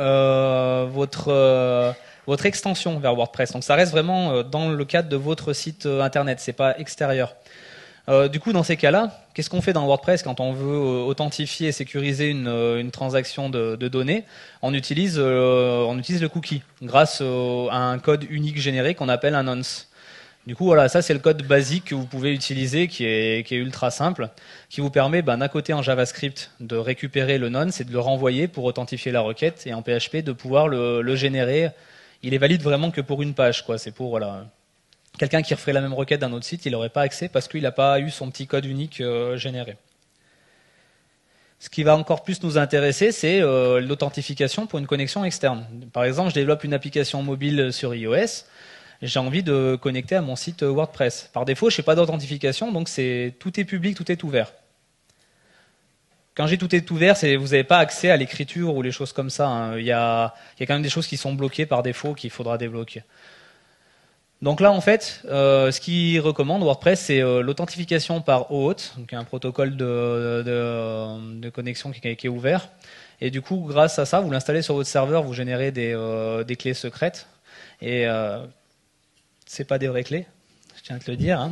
votre extension vers WordPress. Donc ça reste vraiment dans le cadre de votre site internet, c'est pas extérieur. Du coup, dans ces cas-là, qu'est-ce qu'on fait dans WordPress quand on veut authentifier et sécuriser une transaction de données? On utilise le cookie grâce à un code unique généré qu'on appelle un nonce. Du coup, voilà, ça c'est le code basique que vous pouvez utiliser, qui est ultra simple, qui vous permet d'un côté en JavaScript de récupérer le nonce et de le renvoyer pour authentifier la requête, et en PHP de pouvoir le générer. Il est valide vraiment que pour une page, quoi. C'est pour voilà. Quelqu'un qui referait la même requête d'un autre site, il n'aurait pas accès parce qu'il n'a pas eu son petit code unique généré. Ce qui va encore plus nous intéresser, c'est l'authentification pour une connexion externe. Par exemple, je développe une application mobile sur iOS, j'ai envie de connecter à mon site WordPress. Par défaut, je n'ai pas d'authentification, donc tout est public, tout est ouvert. Quand j'ai tout est ouvert, vous n'avez pas accès à l'écriture ou les choses comme ça, hein. Il y a quand même des choses qui sont bloquées par défaut qu'il faudra débloquer. Donc là, en fait, ce qu'il recommande WordPress, c'est l'authentification par OAuth, donc un protocole de connexion qui est ouvert. Et du coup, grâce à ça, vous l'installez sur votre serveur, vous générez des clés secrètes. Et c'est pas des vraies clés, je tiens à te le dire. Hein.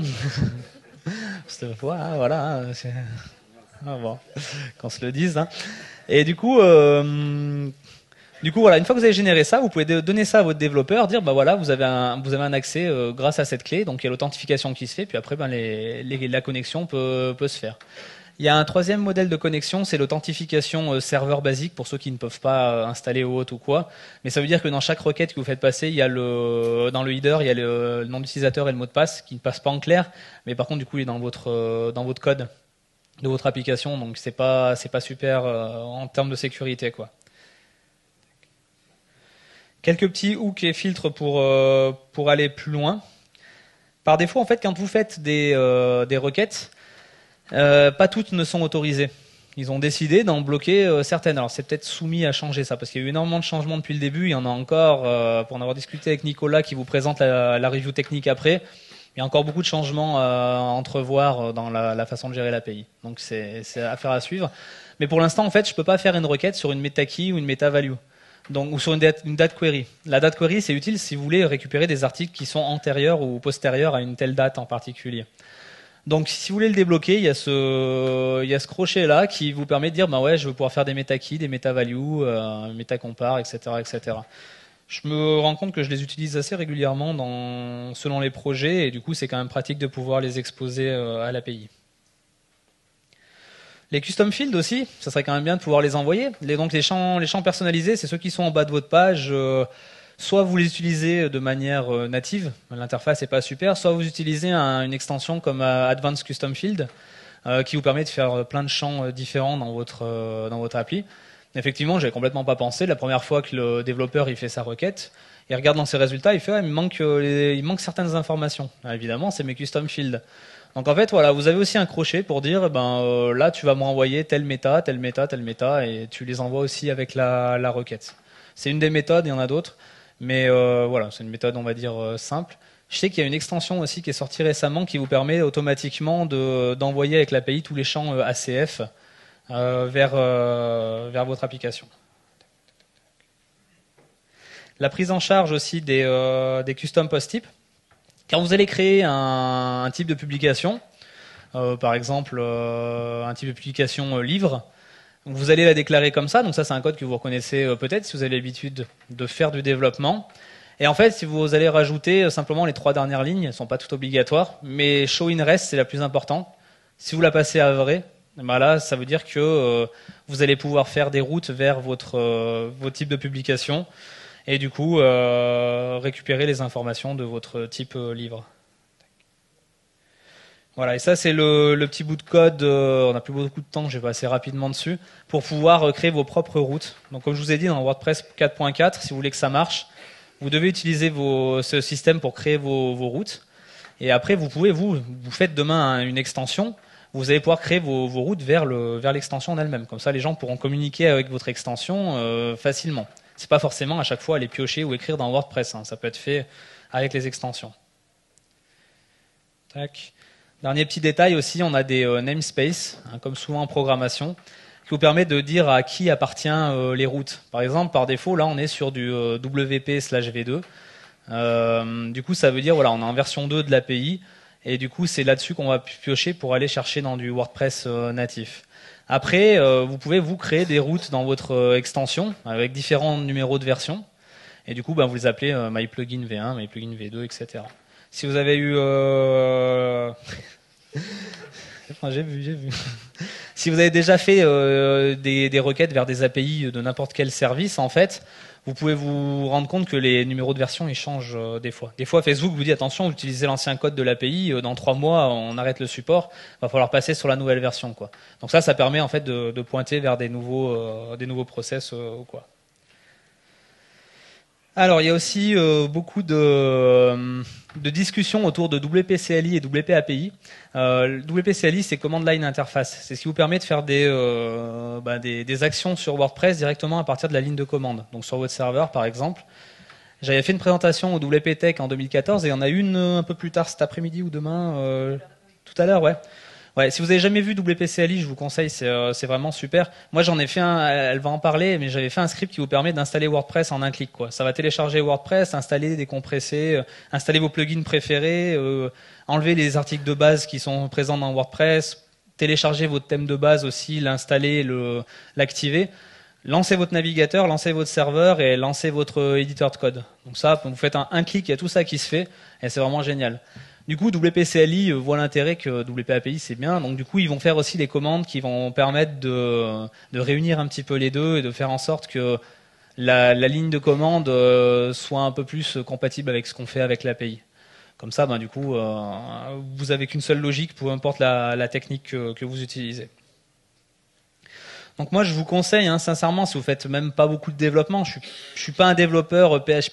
Voilà. Hein, bon, qu'on se le dise. Hein. Et du coup, voilà, une fois que vous avez généré ça, vous pouvez donner ça à votre développeur, dire bah voilà, vous avez un accès grâce à cette clé, donc il y a l'authentification qui se fait, puis après la connexion peut se faire. Il y a un troisième modèle de connexion, c'est l'authentification serveur basique pour ceux qui ne peuvent pas installer OAuth ou quoi. Mais ça veut dire que dans chaque requête que vous faites passer, il y a dans le header, il y a le nom d'utilisateur et le mot de passe qui ne passe pas en clair, mais par contre du coup il est dans votre code de votre application, donc c'est pas super en termes de sécurité quoi. Quelques petits hooks et filtres pour aller plus loin. Par défaut, en fait, quand vous faites des requêtes, pas toutes ne sont autorisées. Ils ont décidé d'en bloquer certaines. Alors c'est peut-être soumis à changer ça, parce qu'il y a eu énormément de changements depuis le début. Il y en a encore, pour en avoir discuté avec Nicolas, qui vous présente la review technique après. Il y a encore beaucoup de changements à entrevoir dans la façon de gérer l'API. Donc c'est affaire à suivre. Mais pour l'instant, en fait, je peux pas faire une requête sur une meta key ou une meta value. Donc, ou sur une date query. La date query, c'est utile si vous voulez récupérer des articles qui sont antérieurs ou postérieurs à une telle date en particulier. Donc, si vous voulez le débloquer, il y a ce crochet-là qui vous permet de dire, bah ouais, je veux pouvoir faire des meta-keys, des meta-values, meta-compare, etc., etc. Je me rends compte que je les utilise assez régulièrement selon les projets, et du coup, c'est quand même pratique de pouvoir les exposer à l'API. Les custom fields aussi, ça serait quand même bien de pouvoir les envoyer. Donc les champs personnalisés, c'est ceux qui sont en bas de votre page. Soit vous les utilisez de manière native, l'interface n'est pas super, soit vous utilisez une extension comme Advanced Custom Field qui vous permet de faire plein de champs différents dans votre appli. Effectivement, j'avais complètement pas pensé. La première fois que le développeur il fait sa requête, il regarde dans ses résultats, il fait il manque certaines informations. Évidemment, c'est mes custom fields. Donc en fait, voilà, vous avez aussi un crochet pour dire, là, tu vas me renvoyer telle méta, telle méta, telle méta, et tu les envoies aussi avec la requête. C'est une des méthodes, il y en a d'autres, mais voilà, c'est une méthode, on va dire, simple. Je sais qu'il y a une extension aussi qui est sortie récemment qui vous permet automatiquement d'envoyer avec l'API tous les champs ACF vers votre application. La prise en charge aussi des custom post types. Quand vous allez créer un type de publication, par exemple un type de publication livre, vous allez la déclarer comme ça. Donc ça, c'est un code que vous reconnaissez peut-être si vous avez l'habitude de faire du développement. Et en fait, si vous allez rajouter simplement les 3 dernières lignes, elles ne sont pas toutes obligatoires, mais show in rest, c'est la plus importante. Si vous la passez à vrai, ben là, ça veut dire que vous allez pouvoir faire des routes vers votre type de publication et du coup récupérer les informations de votre type livre. Voilà, et ça c'est le petit bout de code, on n'a plus beaucoup de temps, je vais passer rapidement dessus, pour pouvoir créer vos propres routes. Donc comme je vous ai dit, dans WordPress 4.4, si vous voulez que ça marche, vous devez utiliser ce système pour créer vos routes. Et après, vous pouvez, vous faites demain une extension, vous allez pouvoir créer vos routes vers l'extension en elle-même. Comme ça, les gens pourront communiquer avec votre extension facilement. C'est pas forcément à chaque fois aller piocher ou écrire dans WordPress, hein. Ça peut être fait avec les extensions. Tac. Dernier petit détail aussi, on a des namespaces, hein, comme souvent en programmation, qui vous permet de dire à qui appartient les routes. Par exemple, par défaut, là, on est sur du WP/V2. Du coup, ça veut dire, voilà, on est en version 2 de l'API, et du coup, c'est là-dessus qu'on va piocher pour aller chercher dans du WordPress natif. Après, vous pouvez vous créer des routes dans votre extension avec différents numéros de version, et du coup, vous les appelez MyPlugin V1, MyPlugin V2, etc. Si vous avez eu j'ai vu. Si vous avez déjà fait des requêtes vers des API de n'importe quel service, en fait, vous pouvez vous rendre compte que les numéros de version ils changent des fois. Des fois, Facebook vous dit attention, vous utilisez l'ancien code de l'API, dans 3 mois, on arrête le support, va falloir passer sur la nouvelle version, quoi. Donc ça permet en fait de pointer vers des nouveaux process, quoi. Alors, il y a aussi beaucoup de discussions autour de WP-CLI et WP-API. WP-CLI, c'est Command Line Interface. C'est ce qui vous permet de faire des actions sur WordPress directement à partir de la ligne de commande. Donc, sur votre serveur, par exemple. J'avais fait une présentation au WP Tech en 2014 et il y en a une un peu plus tard cet après-midi ou demain, tout à l'heure, ouais. Ouais, si vous avez jamais vu WP-CLI, je vous conseille, c'est vraiment super. Moi, j'en ai fait elle va en parler, mais j'avais fait un script qui vous permet d'installer WordPress en un clic, quoi. Ça va télécharger WordPress, installer, décompresser, installer vos plugins préférés, enlever les articles de base qui sont présents dans WordPress, télécharger votre thème de base aussi, l'installer, l'activer. Lancez votre navigateur, lancez votre serveur et lancez votre éditeur de code. Donc ça, vous faites un clic, il y a tout ça qui se fait et c'est vraiment génial. Du coup, WP-CLI voit l'intérêt que WP-API c'est bien. Donc du coup, ils vont faire aussi des commandes qui vont permettre de réunir un petit peu les deux et de faire en sorte que la ligne de commande soit un peu plus compatible avec ce qu'on fait avec l'API. Comme ça, du coup, vous avez qu'une seule logique, peu importe la technique que vous utilisez. Donc moi, je vous conseille, sincèrement, si vous faites même pas beaucoup de développement, je suis pas un développeur PHP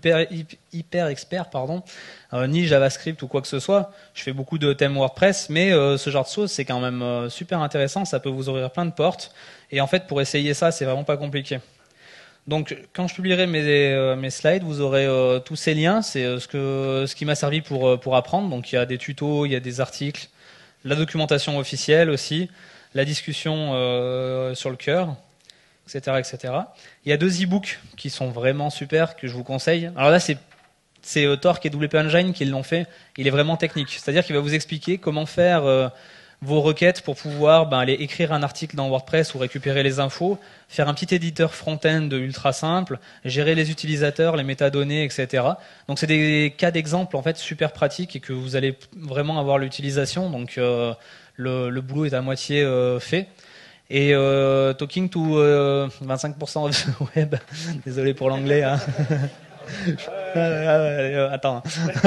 hyper expert, ni JavaScript ou quoi que ce soit. Je fais beaucoup de thèmes WordPress, mais ce genre de choses, c'est quand même super intéressant. Ça peut vous ouvrir plein de portes. Et en fait, pour essayer ça, c'est vraiment pas compliqué. Donc, quand je publierai mes slides, vous aurez tous ces liens. C'est ce qui m'a servi pour apprendre. Donc, il y a des tutos, il y a des articles, la documentation officielle aussi, la discussion sur le cœur, etc., etc. Il y a 2 e-books qui sont vraiment super, que je vous conseille. Alors là, c'est Torque et WP Engine qui l'ont fait. Il est vraiment technique. C'est-à-dire qu'il va vous expliquer comment faire vos requêtes pour pouvoir aller écrire un article dans WordPress ou récupérer les infos, faire un petit éditeur front-end ultra simple, gérer les utilisateurs, les métadonnées, etc. Donc c'est des cas d'exemple en fait super pratiques et que vous allez vraiment avoir l'utilisation. Donc le boulot est à moitié fait. Et talking to 25% of the web, désolé pour l'anglais. Attends.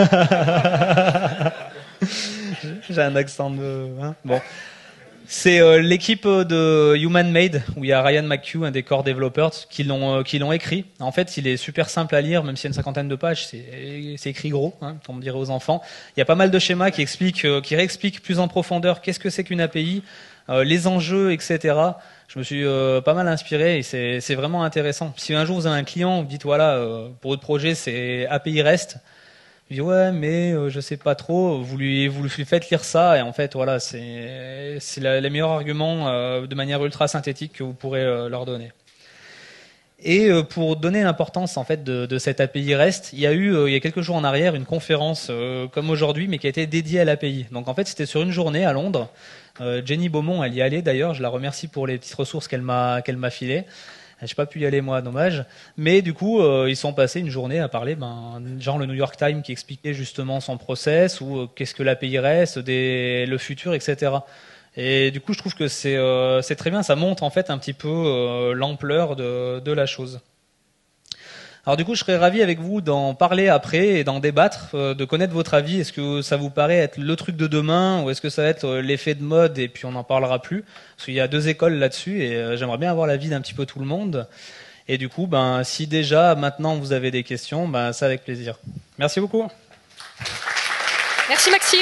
J'ai un accent de... Bon. C'est l'équipe de Human Made, où il y a Ryan McHugh, un des core développeurs, qui l'ont écrit. En fait, il est super simple à lire, même s'il y a une 50aine de pages, c'est écrit gros, comme on dirait aux enfants. Il y a pas mal de schémas qui réexpliquent plus en profondeur qu'est-ce que c'est qu'une API, les enjeux, etc. Je me suis pas mal inspiré et c'est vraiment intéressant. Si un jour vous avez un client, vous dites voilà, pour votre projet c'est API REST, il dit ouais mais je sais pas trop, vous lui faites lire ça et en fait voilà c'est les meilleurs arguments de manière ultra synthétique que vous pourrez leur donner. Et pour donner l'importance en fait de cette API REST, il y a eu il y a quelques jours en arrière une conférence comme aujourd'hui, mais qui a été dédiée à l'API. Donc en fait, c'était sur une journée à Londres. Jenny Beaumont, elle y allait d'ailleurs. Je la remercie pour les petites ressources qu'elle m'a filées. J'ai pas pu y aller moi, dommage. Mais du coup, ils sont passés une journée à parler, genre le New York Times qui expliquait justement son process ou qu'est-ce que l'API REST, le futur, etc. Et du coup, je trouve que c'est très bien. Ça montre en fait un petit peu l'ampleur de la chose. Alors du coup, je serais ravi avec vous d'en parler après et d'en débattre, de connaître votre avis. Est-ce que ça vous paraît être le truc de demain ou est-ce que ça va être l'effet de mode et puis on n'en parlera plus? Parce qu'il y a 2 écoles là-dessus et j'aimerais bien avoir l'avis d'un petit peu tout le monde. Et du coup, si déjà maintenant vous avez des questions, ça avec plaisir. Merci beaucoup. Merci Maxime.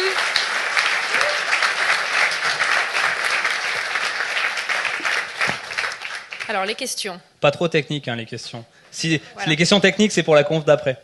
Alors les questions. Pas trop technique les questions. Si les questions techniques, c'est pour la conf d'après.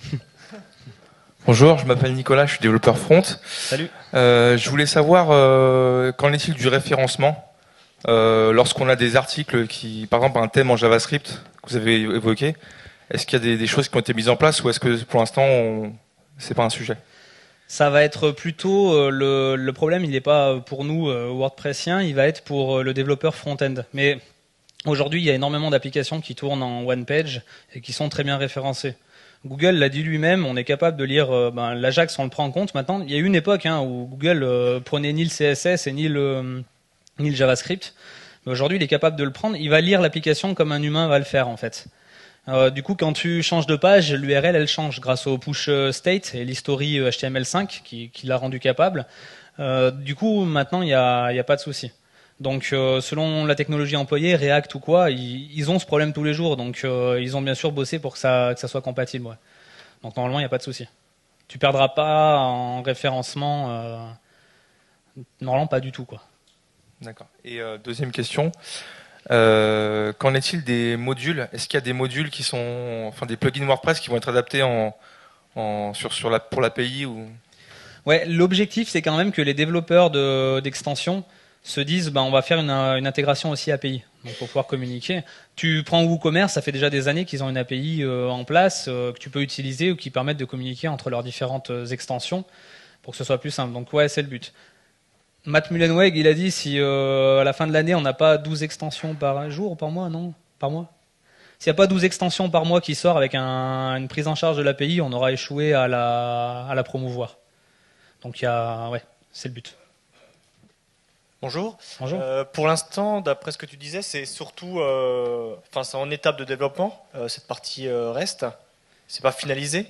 Bonjour, je m'appelle Nicolas, je suis développeur front. Salut. Je voulais savoir, qu'en est-il du référencement lorsqu'on a des articles qui, par exemple, un thème en JavaScript que vous avez évoqué, est-ce qu'il y a des choses qui ont été mises en place ou est-ce que pour l'instant, c'est pas un sujet? Ça va être plutôt le problème, il n'est pas pour nous WordPressiens, il va être pour le développeur front-end. Mais aujourd'hui, il y a énormément d'applications qui tournent en one page et qui sont très bien référencées. Google l'a dit lui-même, on est capable de lire l'Ajax, on le prend en compte. Maintenant, il y a eu une époque où Google prenait ni le CSS et ni le JavaScript. Mais aujourd'hui, il est capable de le prendre. Il va lire l'application comme un humain va le faire en fait. Du coup, quand tu changes de page, l'URL elle change grâce au push state et l'history HTML5 qui l'a rendu capable. Du coup, maintenant, il y a pas de souci. Donc, selon la technologie employée, React ou quoi, ils ont ce problème tous les jours. Donc, ils ont bien sûr bossé pour que ça soit compatible. Ouais. Donc, normalement, il n'y a pas de souci. Tu perdras pas en référencement. Normalement, pas du tout, quoi. D'accord. Et deuxième question. Qu'en est-il des modules? Est-ce qu'il y a des modules qui sont, enfin des plugins WordPress qui vont être adaptés pour l'API ou... Ouais, l'objectif c'est quand même que les développeurs d'extensions se disent on va faire une intégration aussi API, donc pour pouvoir communiquer. Tu prends WooCommerce, ça fait déjà des années qu'ils ont une API en place que tu peux utiliser ou qui permettent de communiquer entre leurs différentes extensions pour que ce soit plus simple. Donc ouais, c'est le but. Matt Mullenweg, il a dit si à la fin de l'année on n'a pas 12 extensions par jour ou par mois, non? Par mois? S'il n'y a pas 12 extensions par mois qui sortent avec une prise en charge de l'API, on aura échoué à la promouvoir. Donc ouais, c'est le but. Bonjour. Bonjour. Pour l'instant, d'après ce que tu disais, c'est surtout, c'est en étape de développement, cette partie reste. C'est pas finalisé?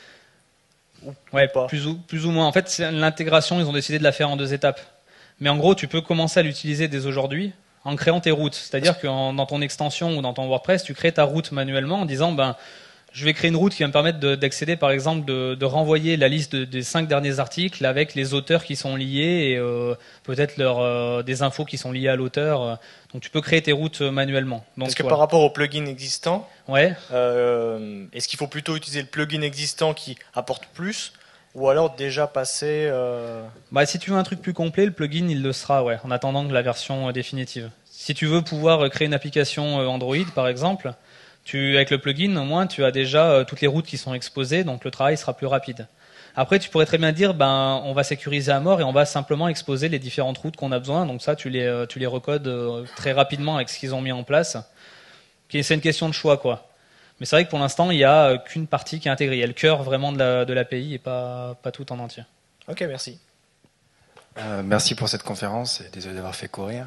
Ouais, plus ou moins. En fait, l'intégration, ils ont décidé de la faire en 2 étapes. Mais en gros, tu peux commencer à l'utiliser dès aujourd'hui en créant tes routes. C'est-à-dire que dans ton extension ou dans ton WordPress, tu crées ta route manuellement en disant je vais créer une route qui va me permettre d'accéder, par exemple, de renvoyer la liste des 5 derniers articles avec les auteurs qui sont liés et peut-être des infos qui sont liées à l'auteur. Donc tu peux créer tes routes manuellement. Donc, parce que par rapport au plugin existant, ouais. Est-ce qu'il faut plutôt utiliser le plugin existant qui apporte plus ou alors déjà passer si tu veux un truc plus complet, le plugin il le sera, ouais, en attendant la version définitive. Si tu veux pouvoir créer une application Android, par exemple, avec le plugin, au moins, tu as déjà toutes les routes qui sont exposées, donc le travail sera plus rapide. Après, tu pourrais très bien dire, on va sécuriser à mort et on va simplement exposer les différentes routes qu'on a besoin. Donc ça, tu les recodes très rapidement avec ce qu'ils ont mis en place. C'est une question de choix, quoi. Mais c'est vrai que pour l'instant, il n'y a qu'une partie qui est intégrée. Il y a le cœur vraiment de l'API et pas tout en entier. Ok, merci. Merci pour cette conférence et désolé d'avoir fait courir.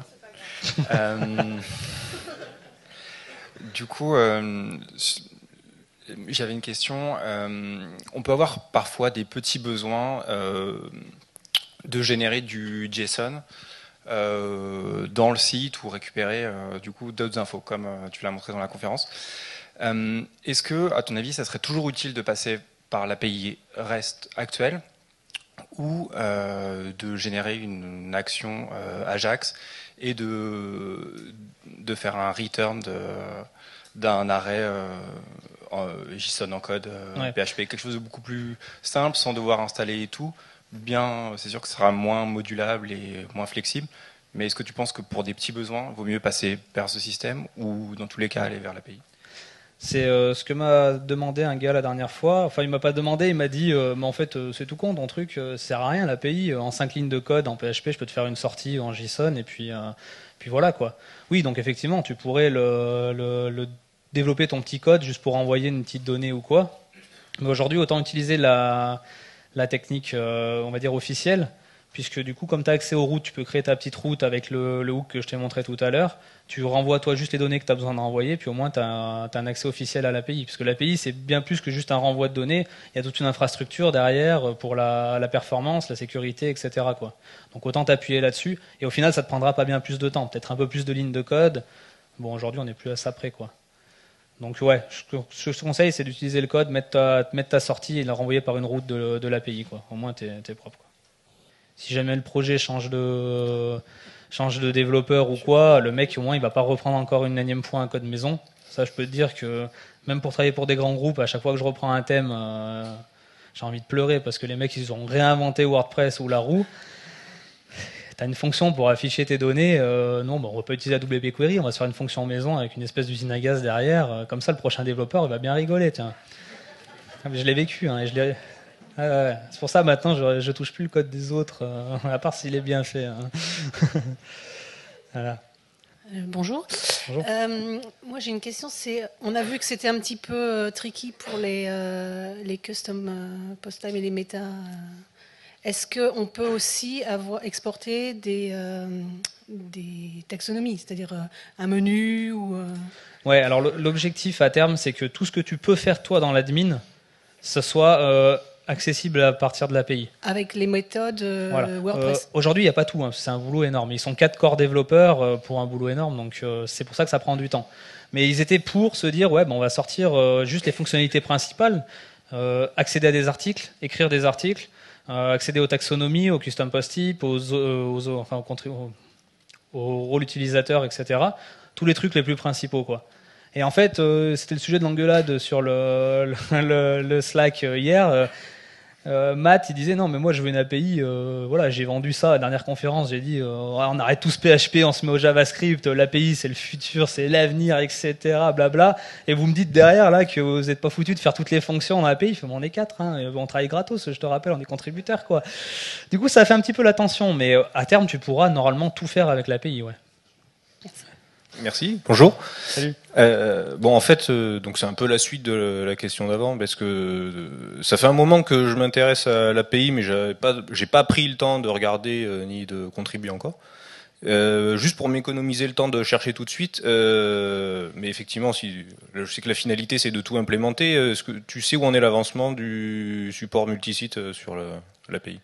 Du coup, j'avais une question. On peut avoir parfois des petits besoins de générer du JSON dans le site ou récupérer du coup d'autres infos, comme tu l'as montré dans la conférence. Est-ce que, à ton avis, ça serait toujours utile de passer par l'API REST actuelle ou de générer une action Ajax et de faire un return d'un arrêt JSON en code PHP, quelque chose de beaucoup plus simple sans devoir installer et tout. C'est sûr que ce sera moins modulable et moins flexible, mais est-ce que tu penses que pour des petits besoins, il vaut mieux passer vers ce système ou dans tous les cas aller vers l'API? C'est ce que m'a demandé un gars la dernière fois. Enfin, il m'a pas demandé, il m'a dit mais en fait, c'est tout con, ton truc, ça sert à rien l'API. En 5 lignes de code en PHP, je peux te faire une sortie en JSON et puis voilà quoi. Oui, donc effectivement, tu pourrais le développer ton petit code juste pour envoyer une petite donnée ou quoi. Mais aujourd'hui, autant utiliser la technique, on va dire officielle, puisque du coup, comme tu as accès aux routes, tu peux créer ta petite route avec le hook que je t'ai montré tout à l'heure. Tu renvoies toi juste les données que tu as besoin de renvoyer, puis au moins tu as un accès officiel à l'API. Parce que l'API, c'est bien plus que juste un renvoi de données. Il y a toute une infrastructure derrière pour la performance, la sécurité, etc. quoi. Donc autant t'appuyer là-dessus. Et au final, ça te prendra pas bien plus de temps. Peut-être un peu plus de lignes de code. Bon, aujourd'hui, on n'est plus à ça près, quoi. Donc ouais, ce que je te conseille, c'est d'utiliser le code, mettre ta sortie et la renvoyer par une route de l'API, quoi. Au moins, t'es propre, quoi. Si jamais le projet change de développeur ou quoi, le mec, au moins, il va pas reprendre encore une énième fois un code maison. Ça, je peux te dire que même pour travailler pour des grands groupes, à chaque fois que je reprends un thème, j'ai envie de pleurer parce que les mecs, ils ont réinventé WordPress ou la roue. T'as une fonction pour afficher tes données. Non, bon, on va pas utiliser la WP Query, on va se faire une fonction maison avec une espèce d'usine à gaz derrière. Comme ça, le prochain développeur, il va bien rigoler, tiens. Je l'ai vécu, hein, et je l'ai... Ouais. C'est pour ça maintenant je touche plus le code des autres, à part s'il est bien fait. Hein. Voilà. Bonjour. Bonjour. Moi j'ai une question, on a vu que c'était un petit peu tricky pour les custom post time et les méta. Est-ce qu'on peut aussi exporter des taxonomies, c'est-à-dire un menu ou Ouais, alors l'objectif à terme, c'est que tout ce que tu peux faire toi dans l'admin, ce soit accessible à partir de l'API. avec les méthodes Voilà. WordPress? Aujourd'hui, il n'y a pas tout, hein, c'est un boulot énorme. Ils sont 4 corps développeurs pour un boulot énorme, donc c'est pour ça que ça prend du temps. Mais ils étaient pour se dire, ouais, on va sortir juste les fonctionnalités principales, accéder à des articles, écrire des articles, accéder aux taxonomies, aux custom post types, aux rôles utilisateurs, etc. Tous les trucs les plus principaux, quoi. Et en fait, c'était le sujet de l'engueulade sur le Slack hier. Matt, il disait non, mais moi je veux une API. Voilà, j'ai vendu ça à la dernière conférence. J'ai dit on arrête tous PHP, on se met au JavaScript. L'API c'est le futur, c'est l'avenir, etc. Blabla. Et vous me dites derrière là que vous n'êtes pas foutu de faire toutes les fonctions dans l'API. On est 4, hein, on travaille gratos. Je te rappelle, on est contributeurs, quoi. Du coup, ça fait un petit peu la tension, mais à terme, tu pourras normalement tout faire avec l'API, ouais. Merci. Bonjour. Salut. Bon, en fait, donc c'est un peu la suite de la question d'avant, parce que ça fait un moment que je m'intéresse à l'API, mais j'ai pas pris le temps de regarder ni de contribuer encore. Juste pour m'économiser le temps de chercher tout de suite. Mais effectivement, je sais que la finalité c'est de tout implémenter. Est-ce que tu sais où en est l'avancement du support multisite sur l'API?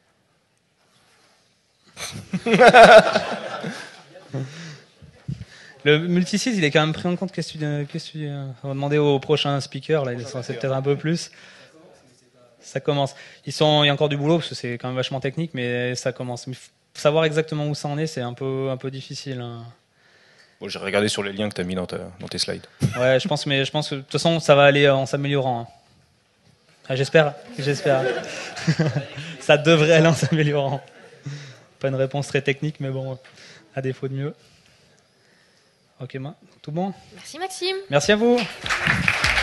Le multisite, il est quand même pris en compte. Qu'est-ce que tu on va demander au prochain speaker, là, c'est peut-être un peu plus. Ça commence. Il y a encore du boulot, parce que c'est quand même vachement technique, mais ça commence. Mais savoir exactement où ça en est, c'est un peu difficile. Hein. Bon, j'ai regardé sur les liens que tu as mis dans tes slides. Ouais, je pense que de toute façon, ça va aller en s'améliorant. Hein. Ah, j'espère. Ça devrait aller en s'améliorant. Pas une réponse très technique, mais bon, à défaut de mieux. Ok, tout bon? Merci Maxime. Merci à vous.